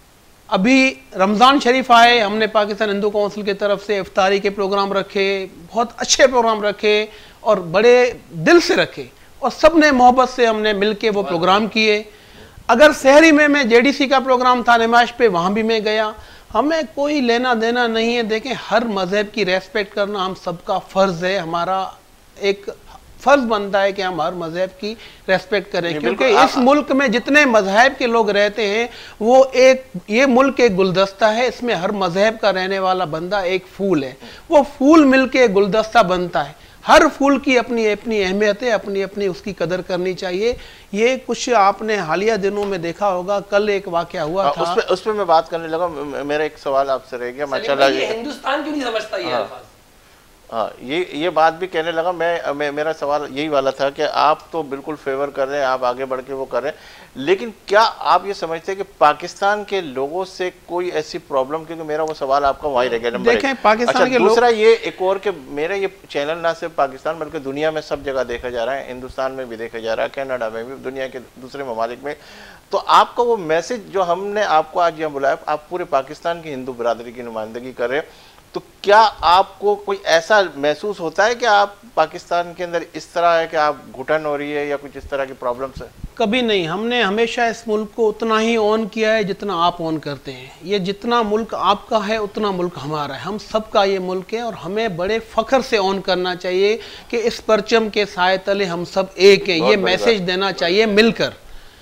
अभी रमज़ान शरीफ आए, हमने पाकिस्तान हिंदू काउंसिल की तरफ से इफ्तारी के प्रोग्राम रखे, बहुत अच्छे प्रोग्राम रखे और बड़े दिल से रखे, और सब ने मोहब्बत से हमने मिल के वो प्रोग्राम किए। अगर शहरी में जेडीसी का प्रोग्राम था नुमाइश पे, वहाँ भी मैं गया। हमें कोई लेना देना नहीं है। देखें, हर मज़हब की रेस्पेक्ट करना हम सबका फ़र्ज़ है, हमारा एक फ़र्ज़ बनता है कि हम हर मज़हब की रेस्पेक्ट करें, क्योंकि इस मुल्क में जितने मज़हब के लोग रहते हैं वो ये मुल्क एक गुलदस्ता है, इसमें हर मज़हब का रहने वाला बंदा एक फूल है, वो फूल मिल के गुलदस्ता बनता है। हर फूल की अपनी अपनी अहमियत है, अपनी अपनी उसकी कदर करनी चाहिए। ये कुछ आपने हालिया दिनों में देखा होगा, कल एक वाक़या हुआ था, उस पे मैं बात करने लगा। मेरा एक सवाल आपसे रह गया, माशाल्लाह हिंदुस्तान क्यों नहीं समझता ये अल्फाज? हाँ, ये बात भी कहने लगा। मेरा सवाल यही वाला था कि आप तो बिल्कुल फेवर कर रहे हैं, आप आगे बढ़ के वो कर रहे हैं, लेकिन क्या आप ये समझते हैं कि पाकिस्तान के लोगों से कोई ऐसी प्रॉब्लम, क्योंकि मेरा वो सवाल आपका वहीं रह गया नंबर देखें, पाकिस्तान के दूसरा ये एक और के मेरा ये चैनल ना सिर्फ पाकिस्तान बल्कि दुनिया में सब जगह देखा जा रहा है, हिंदुस्तान में भी देखा जा रहा है, कनाडा में भी, दुनिया के दूसरे ममालिक में। तो आपका वो मैसेज जो हमने आपको आज यहाँ बुलाया, आप पूरे पाकिस्तान की हिंदू बरादरी की नुमाइंदगी कर रहे हैं, तो क्या आपको कोई ऐसा महसूस होता है कि आप पाकिस्तान के अंदर इस तरह है कि आप घुटन हो रही है या कुछ इस तरह की प्रॉब्लम्स है? कभी नहीं, हमने हमेशा इस मुल्क को उतना ही ऑन किया है जितना आप ऑन करते हैं। ये जितना मुल्क आपका है उतना मुल्क हमारा है, हम सबका ये मुल्क है और हमें बड़े फख्र से ऑन करना चाहिए कि इस परचम के साए तले हम सब एक हैं। ये मैसेज देना चाहिए मिलकर।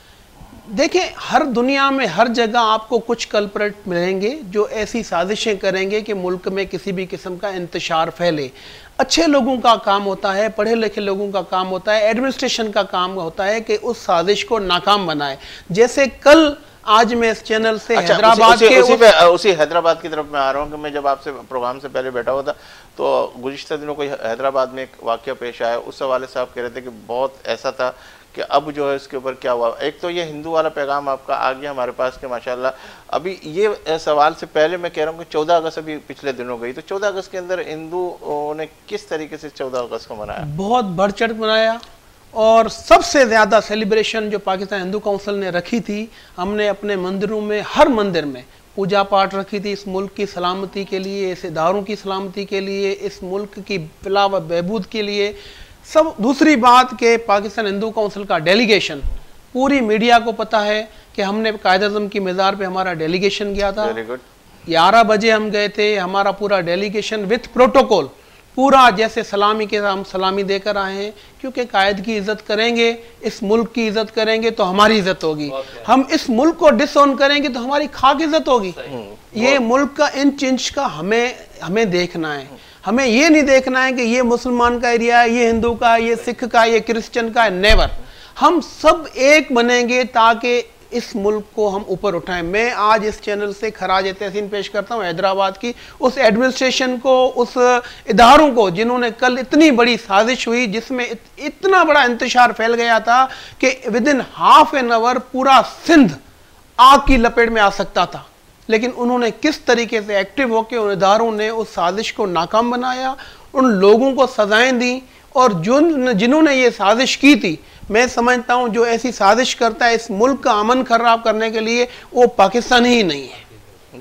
देखिए, हर दुनिया में हर जगह आपको कुछ कल्प्रेट मिलेंगे जो ऐसी साजिशें करेंगे कि मुल्क में किसी भी किस्म का इंतशार फैले। अच्छे लोगों का काम होता है, पढ़े लिखे लोगों का काम होता है, एडमिनिस्ट्रेशन का काम होता है कि उस साजिश को नाकाम बनाए। जैसे कल आज मैं इस चैनल से हैदराबाद उसी हैदराबाद की तरफ मैं आ रहा हूँ कि मैं जब आपसे प्रोग्राम से पहले बैठा हुआ था तो गुज़िश्ता दिनों को हैदराबाद में एक वाक़या पेश आया। उस हवाले से आप कह रहे थे कि बहुत ऐसा था कि अब जो है इसके ऊपर क्या हुआ। एक तो ये हिंदू वाला पैगाम आपका आ गया हमारे पास कि माशाल्लाह। अभी ये सवाल से पहले मैं कह रहा हूँ कि 14 अगस्त अभी पिछले दिनों गई, तो 14 अगस्त के अंदर हिंदुओं ने किस तरीके से 14 अगस्त को मनाया? बहुत बढ़ चढ़ मनाया और सबसे ज़्यादा सेलिब्रेशन जो पाकिस्तान हिंदू काउंसिल ने रखी थी, हमने अपने मंदिरों में हर मंदिर में पूजा पाठ रखी थी इस मुल्क की सलामती के लिए, इस इदारों की सलामती के लिए, इस मुल्क की फलाह व बहबूद के लिए सब। दूसरी बात कि पाकिस्तान हिंदू काउंसिल का डेलीगेशन, पूरी मीडिया को पता है कि हमने कायद-ए-आज़म की मज़ार पे हमारा डेलीगेशन गया था। 11 बजे हम गए थे, हमारा पूरा डेलीगेशन विथ प्रोटोकॉल पूरा जैसे सलामी के हम सलामी देकर आए हैं, क्योंकि कायद की इज्जत करेंगे, इस मुल्क की इज्जत करेंगे तो हमारी इज्जत होगी। हम इस मुल्क को डिसऑन करेंगे तो हमारी खाक इज्जत होगी। ये मुल्क का इंच इंच का हमें देखना है। हमें ये नहीं देखना है कि ये मुसलमान का एरिया है, ये हिंदू का, ये सिख का, ये क्रिश्चियन का है। नेवर। हम सब एक बनेंगे ताकि इस मुल्क को हम ऊपर उठाएं। मैं आज इस चैनल से खराज तहसीन पेश करता हूं हैदराबाद की उस एडमिनिस्ट्रेशन को, उस इदारों को जिन्होंने कल इतनी बड़ी साजिश हुई जिसमें इतना बड़ा इंतशार फैल गया था कि within half an hour पूरा सिंध आग की लपेट में आ सकता था। लेकिन उन्होंने किस तरीके से एक्टिव होकर उन इदारों ने उस साजिश को नाकाम बनाया, उन लोगों को सजाएं दी। और जिन्होंने ये साजिश की थी, मैं समझता हूं जो ऐसी साजिश करता है इस मुल्क का अमन खराब करने के लिए, वो पाकिस्तानी ही नहीं है।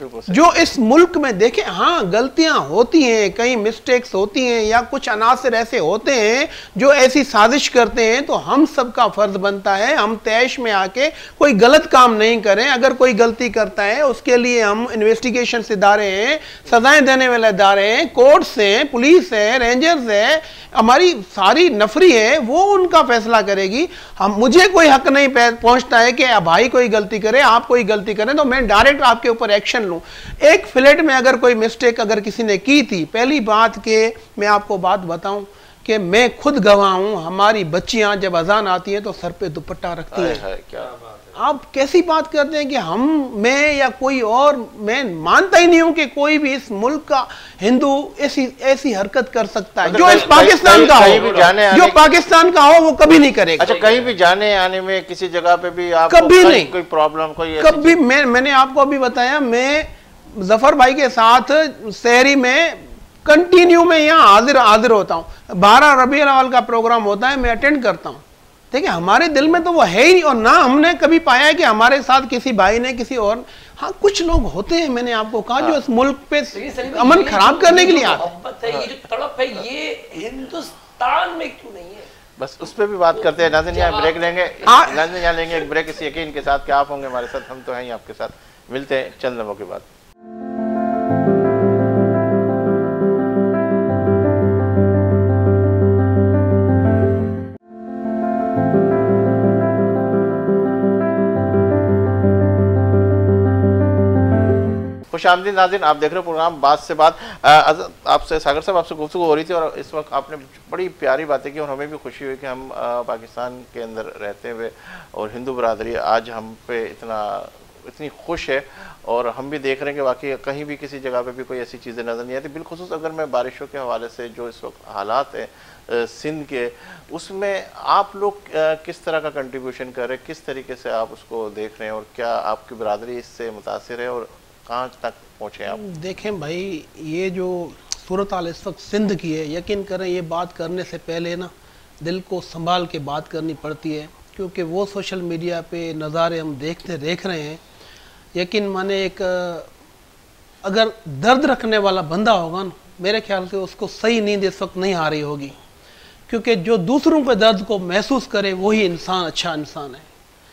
जो इस मुल्क में देखें, हाँ गलतियां होती हैं, कई मिस्टेक्स होती हैं या कुछ अनासर ऐसे होते हैं जो ऐसी साजिश करते हैं, तो हम सबका फर्ज बनता है हम तैश में आके कोई गलत काम नहीं करें। अगर कोई गलती करता है उसके लिए हम इन्वेस्टिगेशन इदारे हैं, सजाएं देने वाले इदारे हैं, कोर्ट्स हैं, पुलिस है, रेंजर्स है, हमारी सारी नफरी है, वो उनका फैसला करेगी। मुझे कोई हक नहीं पहुंचता है कि भाई कोई गलती करे, आप कोई गलती करें तो मैं डायरेक्ट आपके ऊपर एक्शन लूं। एक फ्लैट में अगर कोई मिस्टेक अगर किसी ने की थी, पहली बात के मैं आपको बात बताऊं कि मैं खुद गवाह हूं, हमारी बच्चियां जब अजान आती हैं तो सर पे दुपट्टा रखती हैं। आप कैसी बात करते हैं कि मैं या कोई और, मैं मानता ही नहीं हूं कि कोई भी इस मुल्क का हिंदू ऐसी हरकत कर सकता है। जो इस पाकिस्तान का हो, जो पाकिस्तान का हो, वो कभी नहीं करेगा। अच्छा, कहीं भी जाने आने में किसी जगह पे भी आप कभी नहीं कोई प्रॉब्लम, कोई कभी मैंने आपको अभी बताया, मैं जफर भाई के साथ शहरी में कंटिन्यू में यहाँ हाजिर होता हूँ। 12 रबीउल अव्वल का प्रोग्राम होता है, मैं अटेंड करता हूँ। देखिए, हमारे दिल में तो वो है ही नहीं, और ना हमने कभी पाया है कि हमारे साथ किसी भाई ने किसी और। हाँ, कुछ लोग होते हैं, मैंने आपको कहा, जो इस मुल्क पे अमन खराब करने के लिए आते हैं। ये जो तड़प है, ये हिंदुस्तान में क्यों नहीं है? बस उस पर भी बात करते हैं। नाज़रीन, यहाँ ब्रेक लेंगे, नाज़रीन यहाँ लेंगे एक ब्रेक, इस यकीन के साथ कि आप होंगे हमारे साथ, हम तो हैं ही आपके साथ। मिलते हैं चंद लम्हों के बाद। खुशामदीद नाज़रीन, आप देख रहे हो प्रोग्राम बात से बात। आपसे सागर साहब, आपसे गुफ्तगू हो रही थी और इस वक्त आपने बड़ी प्यारी बातें की और हमें भी खुशी हुई कि हम पाकिस्तान के अंदर रहते हुए और हिंदू बरादरी आज हम पे इतनी खुश है। और हम भी देख रहे हैं कि वाकई कहीं भी किसी जगह पे भी कोई ऐसी चीज़ें नज़र नहीं आती। बिलखुसूस अगर मैं बारिशों के हवाले से जो इस वक्त हालात हैं सिंध के, उसमें आप लोग किस तरह का कंट्रीब्यूशन कर रहे हैं, किस तरीके से आप उसको देख रहे हैं और क्या आपकी बरादरी इससे मुतासिर है और कहाँ तक पहुँचे आप? देखें भाई, ये जो सूरत हाल इस वक्त सिंध की है, यकीन करें ये बात करने से पहले ना दिल को संभाल के बात करनी पड़ती है, क्योंकि वो सोशल मीडिया पे नज़ारे हम देख रहे हैं। यकीन माने एक अगर दर्द रखने वाला बंदा होगा ना, मेरे ख्याल से उसको सही नींद इस वक्त नहीं आ रही होगी, क्योंकि जो दूसरों के दर्द को महसूस करे वही इंसान अच्छा इंसान है।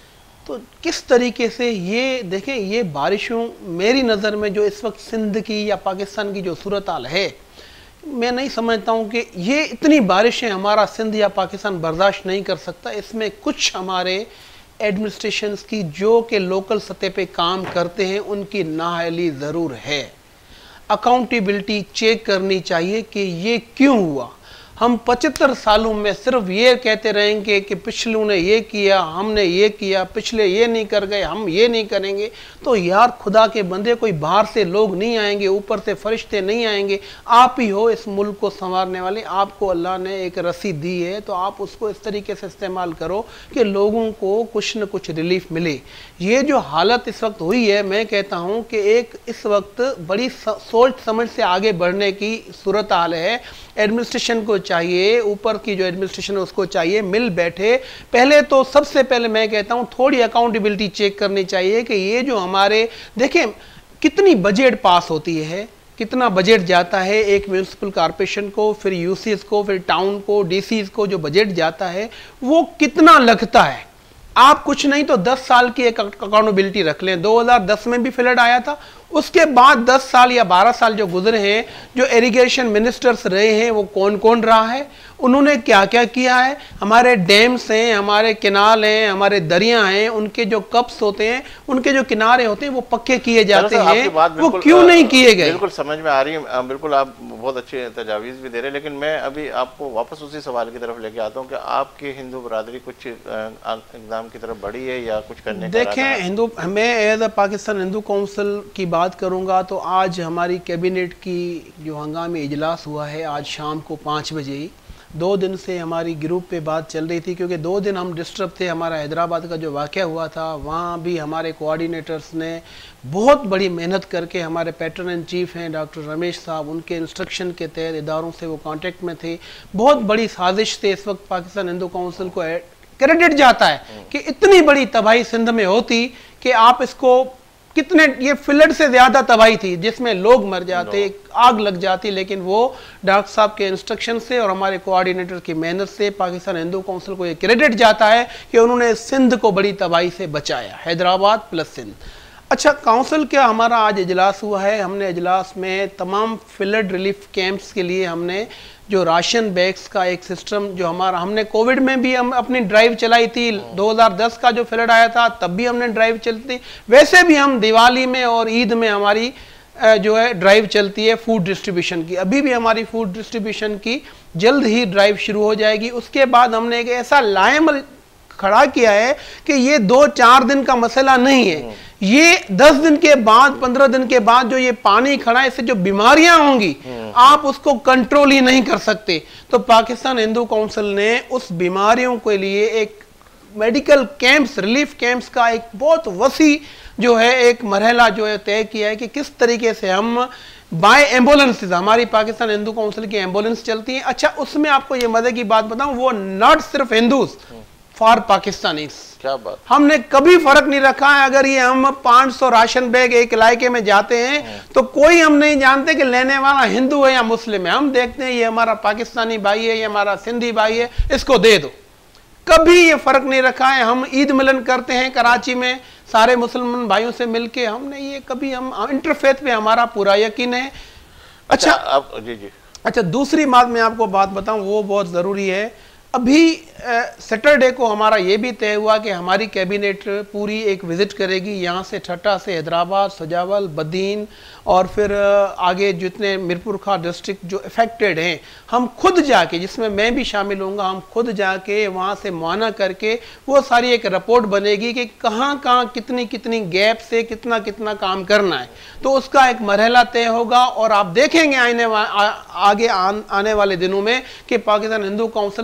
तो किस तरीके से ये देखें, ये बारिशों मेरी नज़र में जो इस वक्त सिंध की या पाकिस्तान की जो सूरत हाल है, मैं नहीं समझता हूँ कि ये इतनी बारिशें हमारा सिंध या पाकिस्तान बर्दाश्त नहीं कर सकता। इसमें कुछ हमारे एडमिनिस्ट्रेशंस की जो कि लोकल सतह पे काम करते हैं उनकी नाअहली ज़रूर है। अकाउंटेबिलिटी चेक करनी चाहिए कि ये क्यों हुआ। हम 75 सालों में सिर्फ ये कहते रहेंगे कि पिछलों ने ये किया, हमने ये किया, पिछले ये नहीं कर गए, हम ये नहीं करेंगे। तो यार खुदा के बंदे, कोई बाहर से लोग नहीं आएंगे, ऊपर से फरिश्ते नहीं आएंगे, आप ही हो इस मुल्क को संवारने वाले। आपको अल्लाह ने एक रसीद दी है तो आप उसको इस तरीके से इस्तेमाल करो कि लोगों को कुछ न कुछ रिलीफ मिले। ये जो हालत इस वक्त हुई है, मैं कहता हूँ कि एक इस वक्त बड़ी सोच समझ से आगे बढ़ने की सूरत हाल है। एडमिनिस्ट्रेशन को चाहिए, ऊपर की जो एडमिनिस्ट्रेशन है उसको चाहिए मिल बैठे। पहले तो सबसे पहले मैं कहता हूँ थोड़ी अकाउंटेबिलिटी चेक करनी चाहिए कि ये जो हमारे, देखें कितनी बजट पास होती है, कितना बजट जाता है एक म्यूनिसिपल कॉर्पोरेशन को, फिर यूसीएस को, फिर टाउन को, डीसीज को जो बजट जाता है वो कितना लगता है। आप कुछ नहीं तो 10 साल की एक अकाउंटेबिलिटी रख लें। 2010 में भी फ्लड आया था, उसके बाद 10 साल या 12 साल जो गुजरे हैं, जो इरिगेशन मिनिस्टर्स रहे हैं वो कौन कौन रहा है, उन्होंने क्या क्या किया है। हमारे डैम्स हैं, हमारे किनाल हैं, हमारे दरिया हैं, उनके जो कप्स होते हैं, उनके जो किनारे होते हैं वो पक्के किए जाते हैं, वो क्यों नहीं किए गए। बिल्कुल समझ में आ रही है, बिल्कुल आप बहुत अच्छे तजावीज़ भी दे रहे हैं। लेकिन मैं अभी आपको वापस उसी सवाल की तरफ लेके आता हूँ कि आपकी हिंदू बरादरी कुछ इक़दाम की तरफ बढ़ी है या कुछ करने का? देखें, हिंदू, मैं as a Pakistan Hindu council की बात करूंगा तो आज हमारी कैबिनेट की जो हंगामी इजलास हुआ है आज शाम को 5 बजे ही, 2 दिन से हमारी ग्रुप पे बात चल रही थी, क्योंकि 2 दिन हम डिस्टर्ब थे। हमारा हैदराबाद का जो वाक़या हुआ था वहाँ भी हमारे कोऑर्डिनेटर्स ने बहुत बड़ी मेहनत करके, हमारे पैटर्न इन चीफ हैं डॉक्टर रमेश साहब, उनके इंस्ट्रक्शन के तहत इदारों से वो कांटेक्ट में थे। बहुत बड़ी साजिश से इस वक्त पाकिस्तान हिंदू काउंसिल को क्रेडिट जाता है कि इतनी बड़ी तबाही सिंध में होती कि आप इसको कितने, ये फ्लड से ज्यादा तबाही थी जिसमें लोग मर जाते, आग लग जाती, लेकिन वो डॉक्टर साहब के इंस्ट्रक्शन से और हमारे कोऑर्डिनेटर की मेहनत से पाकिस्तान हिंदू काउंसिल को ये क्रेडिट जाता है कि उन्होंने सिंध को बड़ी तबाही से बचाया, हैदराबाद प्लस सिंध। अच्छा, काउंसिल क्या हमारा आज इजलास हुआ है। हमने इजलास में तमाम फ्लड रिलीफ कैंप्स के लिए हमने जो राशन बैग्स का एक सिस्टम जो हमारा, हमने कोविड में भी हम अपनी ड्राइव चलाई थी, 2010 का जो फ्लड आया था तब भी हमने ड्राइव चलती, वैसे भी हम दिवाली में और ईद में हमारी जो है ड्राइव चलती है फूड डिस्ट्रीब्यूशन की। अभी भी हमारी फूड डिस्ट्रीब्यूशन की जल्द ही ड्राइव शुरू हो जाएगी। उसके बाद हमने एक ऐसा लाएमल खड़ा किया है कि ये 2-4 दिन का मसला नहीं है, ये 10 दिन के बाद, 15 दिन के बाद जो ये पानी खड़ा है, इससे जो बीमारियां होंगी आप उसको कंट्रोल ही नहीं कर सकते। तो पाकिस्तान हिंदू काउंसिल ने उस बीमारियों के लिए एक मेडिकल कैंप्स, रिलीफ कैंप्स का एक बहुत वसी जो है एक मरहला जो है तय किया है कि किस तरीके से हम बाय एम्बुलेंस, हमारी पाकिस्तान हिंदू काउंसिल की एम्बुलेंस चलती है। अच्छा, उसमें आपको ये मजे की बात बताऊं, वो नॉट सिर्फ हिंदूज, फॉर पाकिस्तानीज। क्या बात, हमने कभी फर्क नहीं रखा है। अगर ये हम 500 राशन बैग एक इलाके में जाते हैं तो कोई हम नहीं जानते कि लेने वाला हिंदू है या मुस्लिम है। हम देखते हैं ये हमारा पाकिस्तानी भाई है, ये हमारा सिंधी भाई है, इसको दे दो। कभी ये फर्क नहीं रखा है। हम ईद मिलन करते हैं कराची में सारे मुसलमान भाइयों से मिलके, हमने ये कभी, हम इंटरफेथ पे हमारा पूरा यकीन है। अच्छा, आप जी। अच्छा, दूसरी बात मैं आपको बात बताऊं, वो बहुत ज़रूरी है। अभी सैटरडे को हमारा ये भी तय हुआ कि हमारी कैबिनेट पूरी एक विज़िट करेगी यहाँ से ठट्टा से हैदराबाद, सजावल, बदीन और फिर आगे जितने मीरपुर खां डिस्ट्रिक्ट जो इफ़ेक्टेड हैं, हम खुद जाके, जिसमें मैं भी शामिल होऊंगा, हम खुद जाके वहाँ से मुआयना करके वो सारी एक रिपोर्ट बनेगी कि कहाँ कहाँ कितनी कितनी गैप से कितना कितना काम करना है। तो उसका एक मरहला तय होगा और आप देखेंगे आने वाले दिनों में कि पाकिस्तान हिंदू काउंसिल अपना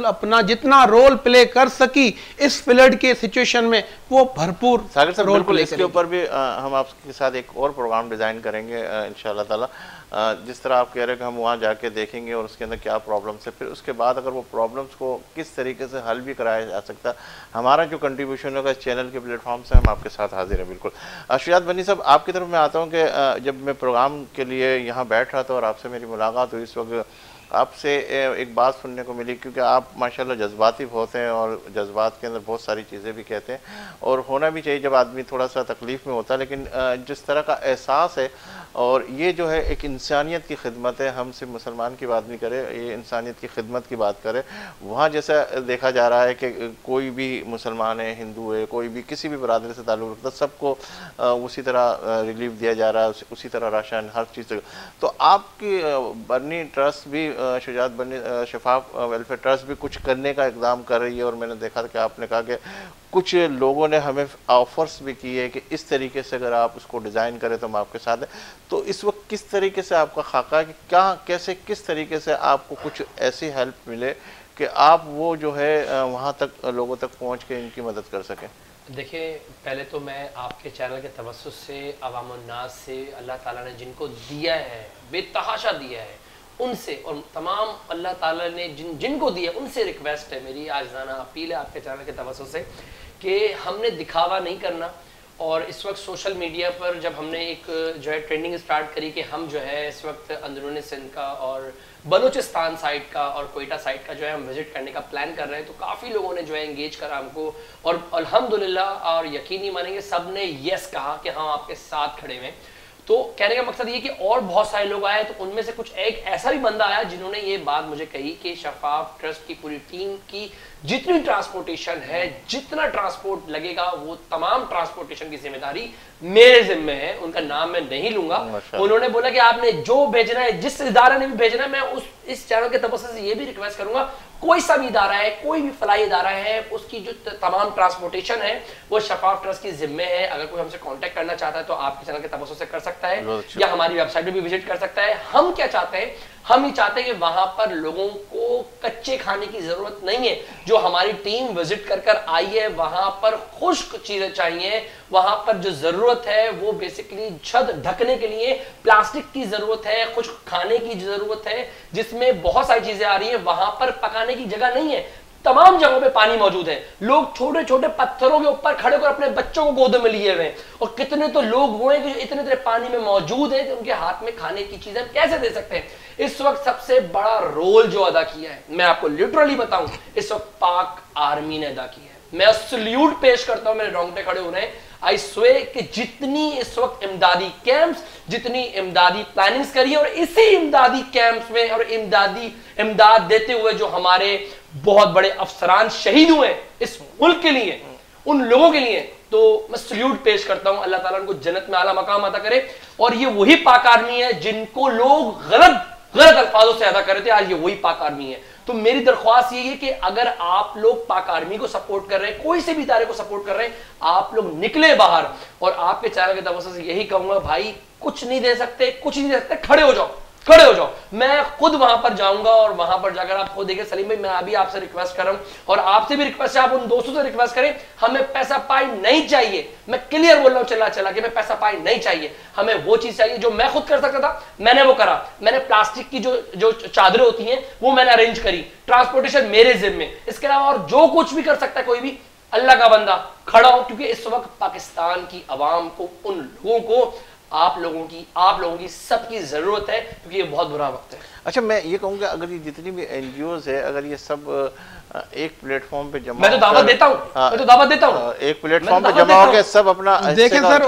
जितना रोल प्ले कर सकी इस फ्लड के सिचुएशन में वो भरपूर सागर साहब रोल बिल्कुल प्ले इसके ऊपर भी हम आपके साथ एक और प्रोग्राम डिज़ाइन करेंगे इंशाल्लाह ताला। जिस तरह आप कह रहे हैं कि हम वहाँ जाके देखेंगे और उसके अंदर क्या प्रॉब्लम्स है, फिर उसके बाद अगर वो प्रॉब्लम्स को किस तरीके से हल भी कराया जा सकता है, हमारा जो कंट्रीब्यूशन होगा इस चैनल के प्लेटफॉर्म से हम आपके साथ हाजिर हैं। बिल्कुल शुजात बनी साहब, आपकी तरफ मैं आता हूँ कि जब मैं प्रोग्राम के लिए यहाँ बैठ रहा था और आपसे मेरी मुलाकात हुई, इस वक्त आपसे एक बात सुनने को मिली, क्योंकि आप माशाल्लाह जज्बाती बहुत हैं और जज्बात के अंदर बहुत सारी चीज़ें भी कहते हैं और होना भी चाहिए जब आदमी थोड़ा सा तकलीफ़ में होता है, लेकिन जिस तरह का एहसास है और ये जो है एक इंसानियत की खिदमत है, हम सिर्फ मुसलमान की बात नहीं करें, ये इंसानियत की खिदमत की बात करें। वहाँ जैसा देखा जा रहा है कि कोई भी मुसलमान है, हिंदू है, कोई भी किसी भी बरादरी से ताल्लुक़ रखता, सबको उसी तरह रिलीफ दिया जा रहा है, उसी तरह राशन हर चीज़। तो आपकी बर्नी ट्रस्ट भी शुजात बनी शफाफ वेलफेयर ट्रस्ट भी कुछ करने का इक़दाम कर रही है और मैंने देखा कि आपने कहा कि कुछ लोगों ने हमें ऑफर्स भी किए कि इस तरीके से अगर आप उसको डिज़ाइन करें तो हम आपके साथ हैं। तो इस वक्त किस तरीके से आपका खाका है कि क्या कैसे किस तरीके से आपको कुछ ऐसी हेल्प मिले कि आप वो जो है वहाँ तक लोगों तक पहुँच के इनकी मदद कर सकें? देखिए, पहले तो मैं आपके चैनल के तवस्सुस से अवामुन्नास से अल्लाह ताला ने जिनको दिया है, बेतहाशा दिया है, उनसे और तमाम अल्लाह ताला ने जिनको दिया उनसे रिक्वेस्ट है, मेरी आज़ाना अपील है आपके चैनल के तवस्सुस से कि हमने दिखावा नहीं करना। और इस वक्त सोशल मीडिया पर जब हमने एक जो है ट्रेंडिंग स्टार्ट करी कि हम जो है इस वक्त अंदरून सिंध का और बलूचिस्तान साइड का और कोयटा साइड का जो है हम विजिट करने का प्लान कर रहे हैं, तो काफ़ी लोगों ने जो है एंगेज करा हमको और अल्हम्दुलिल्लाह और यकीनी मानेंगे सब ने यस कहा कि हम आपके साथ खड़े हुए। तो कहने का मकसद ये कि और बहुत सारे लोग आए, तो उनमें से कुछ एक ऐसा भी बंदा आया जिन्होंने ये बात मुझे कही कि शफाफ ट्रस्ट की पूरी टीम की जितनी ट्रांसपोर्टेशन है, जितना ट्रांसपोर्ट लगेगा, वो तमाम ट्रांसपोर्टेशन की जिम्मेदारी मेरे जिम्मे है। उनका नाम मैं नहीं लूंगा। उन्होंने बोला कि आपने जो भेजना है, जिस इदारे ने भी भेजना है, मैं इस चैनल के तवज्जो से ये भी रिक्वेस्ट करूंगा, कोई सा भी इदारा है, कोई भी फलाई इदारा है, उसकी जो तमाम ट्रांसपोर्टेशन है वो शफाफ ट्रस्ट की जिम्मे है। अगर कोई हमसे कांटेक्ट करना चाहता है तो आपके चैनल के तवज्जो से कर सकता है या हमारी वेबसाइट पे भी विजिट कर सकता है। हम क्या चाहते हैं, हम ही चाहते हैं कि वहां पर लोगों को कच्चे खाने की जरूरत नहीं है। जो हमारी टीम विजिट कर आई है, वहां पर खुश्क चीजें चाहिए। वहां पर जो जरूरत है वो बेसिकली छत ढकने के लिए प्लास्टिक की जरूरत है, खुश्क खाने की जरूरत है, जिसमें बहुत सारी चीजें आ रही है। वहां पर पकाने की जगह नहीं है, तमाम जगहों पे पानी मौजूद है। लोग छोटे छोटे पत्थरों के ऊपर खड़े होकर अपने बच्चों को गोद में लिए हुए हैं, और कितने तो लोग वो हैं कि इतने इतने पानी में मौजूद है कि उनके हाथ में खाने की चीजें कैसे दे सकते हैं। इस वक्त सबसे बड़ा रोल जो अदा किया है, मैं आपको लिटरली बताऊं, इस वक्त पाक आर्मी ने अदा किया है। मैं सल्यूट पेश करता हूं, मेरे रोंगटे खड़े हो रहे हैं। आई स्वे कि जितनी इस वक्त इमदादी कैंप्स, जितनी इमदादी प्लानिंग्स करी है, और इसी इमदादी कैंप्स में और इमदाद देते हुए जो हमारे बहुत बड़े अफसरान शहीद हुए इस मुल्क के लिए, उन लोगों के लिए, तो मैं सल्यूट पेश करता हूं। अल्लाह ताला उनको जन्नत में आला मकाम अता करे। और ये वही पाक आर्मी है जिनको लोग गलत अल्फाजों से अदा कर रहे थे, आज ये वही पाक आर्मी है। तो मेरी दरख्वास्त यही है कि अगर आप लोग पाक आर्मी को सपोर्ट कर रहे हैं, कोई से भी इदारे को सपोर्ट कर रहे हैं, आप लोग निकले बाहर। और आपके चैनल के तवज्जो से यही कहूंगा, भाई कुछ नहीं दे सकते, कुछ नहीं दे सकते, खड़े हो जाओ, खड़े हो जाओ। मैं खुद वहां पर जाऊंगा और वहां पर जाकर आप खुद देखिए। सलीम भाई, मैं अभी आपसे रिक्वेस्ट कर रहा हूं और आपसे भी रिक्वेस्ट है, आप उन दोस्तों से रिक्वेस्ट करें, हमें पैसा पाई नहीं चाहिए। मैं क्लियर बोल रहा हूं, चला कि मैं पैसा पाई नहीं चाहिए। हमें वो चीज चाहिए जो मैं खुद कर सकता था, मैंने वो करा। मैंने प्लास्टिक की जो चादरें होती हैं वो मैंने अरेंज करी, ट्रांसपोर्टेशन मेरे जिम्मे। इसके अलावा और जो कुछ भी कर सकता है कोई भी, अल्लाह का बंदा खड़ा हो। क्योंकि इस वक्त पाकिस्तान की आवाम को, उन लोगों को, आप लोगों की सबकी जरूरत है, क्योंकि ये बहुत बुरा वक्त है। अच्छा, मैं ये कहूँगा अगर ये जितनी भी एनजीओज है, अगर ये सब एक प्लेटफॉर्म पे जमा, मैं तो दावत देता हूँ, मैं तो दावत देता हूँ, एक प्लेटफॉर्म पे जमा होकर सब अपना देखें सर,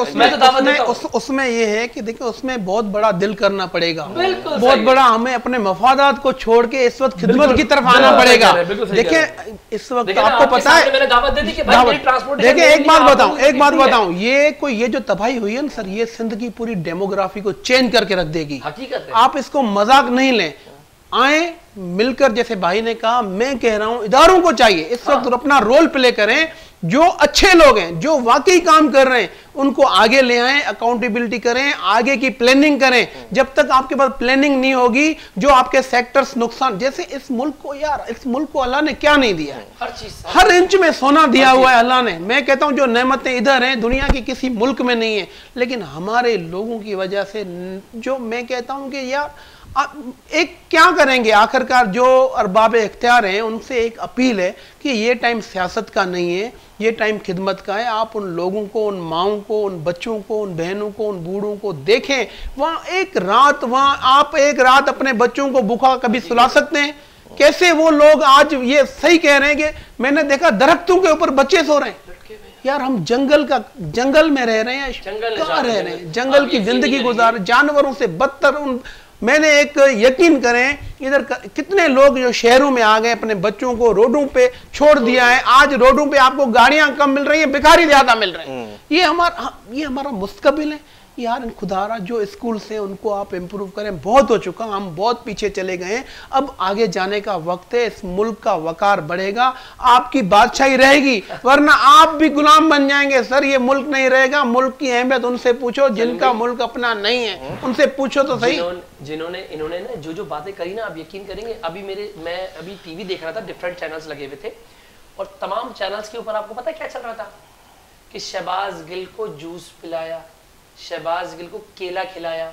उसमें ये है कि देखिए उसमें बहुत बड़ा दिल करना पड़ेगा, बहुत बड़ा हमें अपने मफादात को छोड़ के इस वक्त खिदमत की तरफ आना पड़ेगा। देखिए इस वक्त आपको पता है, देखिए एक बात बताऊं, ये जो तबाही हुई है ना सर, ये सिंध की पूरी डेमोग्राफी को चेंज करके रख देगी। आप इसको मजाक नहीं लें। आए मिलकर, जैसे भाई ने कहा, मैं कह रहा हूं इदारों को चाहिए इस वक्त अपना रोल प्ले करें। जो अच्छे लोग हैं, जो वाकई काम कर रहे हैं, उनको आगे ले आएं, अकाउंटेबिलिटी करें, आगे की प्लानिंग करें। जब तक आपके पास प्लानिंग नहीं होगी, जो आपके सेक्टर्स नुकसान, जैसे इस मुल्क को, यार इस मुल्क को अल्लाह ने क्या नहीं दिया है? हर चीज, हर इंच में सोना दिया हुआ है अल्लाह ने। मैं कहता हूं जो नेमतें इधर हैं दुनिया के किसी मुल्क में नहीं है, लेकिन हमारे लोगों की वजह से जो मैं कहता हूं कि यार एक क्या करेंगे। आखिरकार जो अरबाब इख्तियार हैं उनसे एक अपील है कि ये टाइम सियासत का नहीं है, ये टाइम खिदमत का है। आप उन लोगों को, उन माओं को, उन बच्चों को, उन बहनों को, उन बूढ़ों को देखें। वहाँ एक रात, वहाँ आप एक रात अपने बच्चों को भूखा कभी सुला सकते हैं? कैसे वो लोग आज ये सही कह रहे हैं कि मैंने देखा दरख्तों के ऊपर बच्चे सो रहे हैं। यार हम जंगल में रह रहे हैं, कहाँ रह रहे हैं? जंगल की जिंदगी गुजार, जानवरों से बदतर। मैंने एक यकीन करें, इधर कितने लोग जो शहरों में आ गए, अपने बच्चों को रोडों पे छोड़ दिया है। आज रोडों पे आपको गाड़ियां कम मिल रही हैं, भिखारी ज्यादा मिल रहे हैं। ये हमारा मुस्तकबिल है यार। खुदारा जो स्कूल से उनको आप इम्प्रूव करें। बहुत हो चुका, हम बहुत पीछे चले गए हैं, अब आगे जाने का वक्त है। इस मुल्क का वकार बढ़ेगा, आपकी बादशाही रहेगी, वरना आप भी गुलाम बन जाएंगे। सर ये मुल्क नहीं रहेगा। मुल्क की अहमियत उनसे पूछो जिनका मुल्क अपना नहीं है, उनसे पूछो तो सही। इन्होंने ना जो बातें करी ना, आप यकीन करेंगे। मैं अभी टीवी देख रहा था, डिफरेंट चैनल्स लगे हुए थे, और तमाम चैनल्स के ऊपर आपको पता क्या चल रहा था कि शहबाज गिल को जूस पिलाया, शहबाज गिल को केला खिलाया।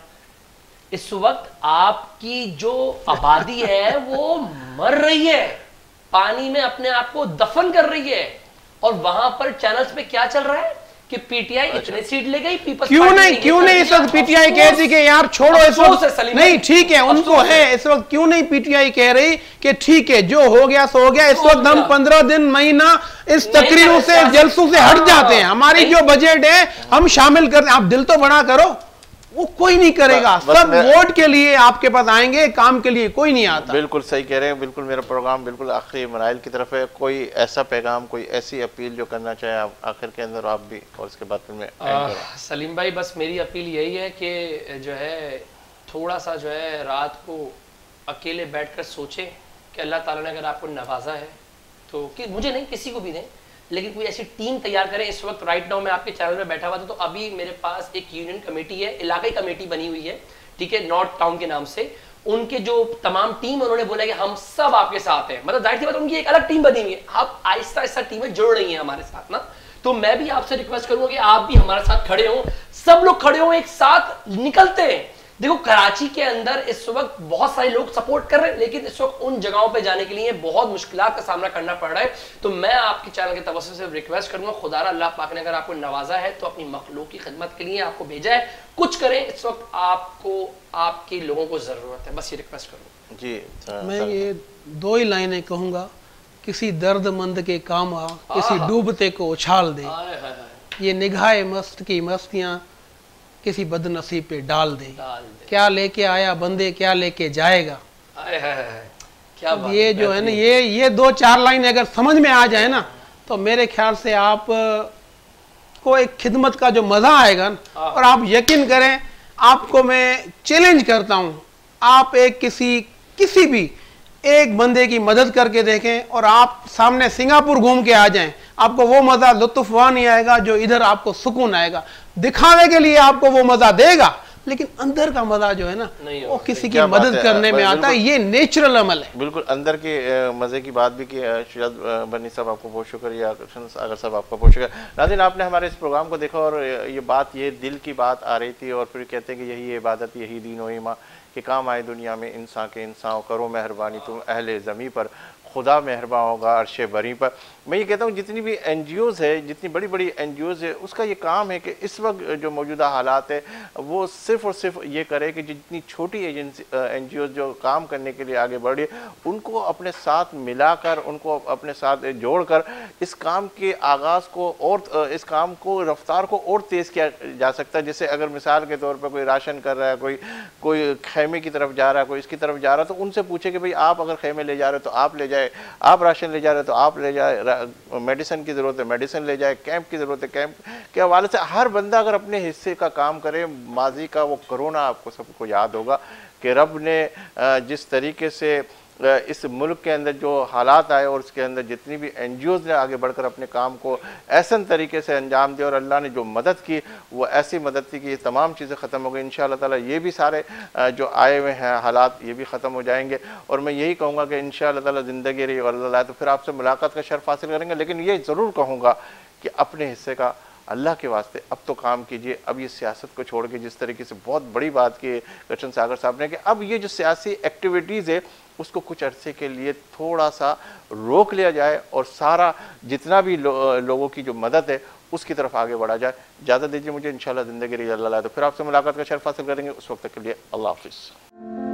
इस वक्त आपकी जो आबादी है वो मर रही है, पानी में अपने आप को दफन कर रही है, और वहां पर चैनल्स पे क्या चल रहा है कि पीटीआई इतने सीट ले गई, पीपल्स क्यों नहीं इस वक्त पीटीआई कहती कि यार छोड़ो इस वक्त नहीं, ठीक है उनको है इस वक्त। क्यों नहीं पीटीआई कह रही कि ठीक है जो हो गया सो हो गया। इस वक्त हम 15 दिन महीना इस तकरीरों से, जलसों से हट जाते हैं। हमारी जो बजट है हम शामिल करते हैं। आप दिल तो बड़ा करो, वो कोई नहीं करेगा। सब वोट के लिए आपके पास आएंगे, काम के लिए कोई नहीं आता। बिल्कुल सही कह रहे हैं। बिल्कुल मेरा प्रोग्राम बिल्कुल आखिरी मराइल की तरफ है। कोई ऐसा पैगाम, कोई ऐसी अपील जो करना चाहे आप आखिर के अंदर, आप भी, और उसके बाद फिर मैं सलीम भाई बस मेरी अपील यही है कि जो है थोड़ा सा जो है रात को अकेले बैठकर सोचें कि अल्लाह ताला ने अगर आपको नवाजा है तो, कि मुझे नहीं किसी को भी दें, लेकिन कोई ऐसी टीम तैयार करें। इस वक्त राइट नाउ मैं आपके चैनल में बैठा हुआ था, तो अभी मेरे पास एक यूनियन कमेटी है, इलाकाई कमेटी बनी हुई है, ठीक है, नॉर्थ टाउन के नाम से। उनके जो तमाम टीम, उन्होंने बोला कि हम सब आपके साथ हैं। मतलब जाहिर सी बात, उनकी एक अलग टीम बनी हुई है। आप आहिस्ता आहिस्ता टीमें जुड़ रही हैं हमारे साथ ना। तो मैं भी आपसे रिक्वेस्ट करूंगा कि आप भी हमारे साथ खड़े हों, सब लोग खड़े हों, एक साथ निकलते हैं। देखो कराची के अंदर इस वक्त बहुत सारे लोग सपोर्ट कर रहे हैं, लेकिन इस वक्त उन जगहों पे जाने के लिए बहुत मुश्किलात का सामना करना पड़ रहा है। तो मैं आपके चैनल के तवज्जो से रिक्वेस्ट करूंगा, खुदारा अल्लाह पाक ने अगर आपको नवाजा है तो अपनी मखलूक की खिदमत के लिए आपको भेजा है, कुछ करें। इस वक्त आपको आपके लोगों को जरूरत है, बस ये रिक्वेस्ट करूंगा जी। मैं ये 2 ही लाइनें कहूंगा, किसी दर्दमंद के काम आ, किसी डूबते को उछाल दे, ये निगाहे मस्त की मस्तियां किसी बदनसीब पे डाल दे। क्या लेके आया बंदे, क्या लेके जाएगा। क्या बात ये जो है ना, ये 2-4 लाइन अगर समझ में आ जाए ना, तो मेरे ख्याल से आप को एक खिदमत का जो मजा आएगा ना, और आप यकीन करें, आपको मैं चैलेंज करता हूं, आप एक किसी भी एक बंदे की मदद करके देखें, और आप सामने सिंगापुर घूम के आ जाएं, आपको वो मजा लुत्फ वहां नहीं आएगा जो इधर आपको सुकून आएगा। दिखावे के लिए आपको वो मजा देगा, लेकिन अंदर का मजा जो है ना, वो किसी की मदद करने में आता है। ये नेचुरल अमल है। बिल्कुल अंदर के मजे की बात भी की। शुजात बनी साहब आपको बहुत शुक्रिया, अगर साहब आपका बहुत शुक्रिया। नाज़रीन आपने हमारे इस प्रोग्राम को देखा, और ये बात, ये दिल की बात आ रही थी, और फिर कहते हैं कि यही इबादत, यही दीन व ईमान के काम आए दुनिया में। इंसान के इंसान करो मेहरबानी, तुम अहले ज़मी पर, खुदा मेहरबान होगा अर्शे बरी पर। मैं ये कहता हूँ जितनी भी NGOs है, जितनी बड़ी बड़ी NGOs है, उसका ये काम है कि इस वक्त जो मौजूदा हालात है वो सिर्फ़ और सिर्फ ये करे कि जितनी छोटी NGOs जो काम करने के लिए आगे बढ़ी, उनको अपने साथ मिलाकर, उनको अपने साथ जोड़कर इस काम के आगाज़ को और इस काम को, रफ्तार को और तेज़ किया जा सकता है। जैसे अगर मिसाल के तौर पर कोई राशन कर रहा है, कोई खैमे की तरफ जा रहा है, कोई इसकी तरफ जा रहा है, तो उनसे पूछे कि भाई आप अगर खैमे ले जा रहे हो तो आप ले जाए, आप राशन ले जा रहे हो तो आप ले जाए, मेडिसिन की ज़रूरत है मेडिसिन ले जाए, कैंप की ज़रूरत है कैंप के हवाले से हर बंदा अगर अपने हिस्से का काम करे। माजी का वो कोरोना आपको सबको याद होगा कि रब ने जिस तरीके से इस मुल्क के अंदर जो हालात आए और उसके अंदर जितनी भी NGOs ने आगे बढ़कर अपने काम को ऐसन तरीके से अंजाम दिया और अल्लाह ने जो मदद की वो ऐसी मदद थी कि ये तमाम चीज़ें ख़त्म हो गई। इंशाअल्लाह ताला ये भी सारे जो आए हुए हैं हालात ये भी ख़त्म हो जाएंगे और मैं यही कहूँगा कि इंशाअल्लाह ताला ज़िंदगी रही और अल्लाह तो फिर आपसे मुलाकात का शर्फ हासिल करेंगे। लेकिन ये ज़रूर कहूँगा कि अपने हिस्से का अल्लाह के वास्ते अब तो काम कीजिए। अब ये सियासत को छोड़ के जिस तरीके से बहुत बड़ी बात की कृष्ण सागर साहब ने कि अब ये जो सियासी एक्टिविटीज़ है उसको कुछ अरसे के लिए थोड़ा सा रोक लिया जाए और सारा जितना भी लोगों की जो मदद है उसकी तरफ आगे बढ़ा जाए। इजाज़त दीजिए मुझे, इंशाल्लाह ज़िंदगी रही अल्लाह तो फिर आपसे मुलाकात का शर्फ हासिल करेंगे। उस वक्त के लिए अल्लाह हाफ़िज़।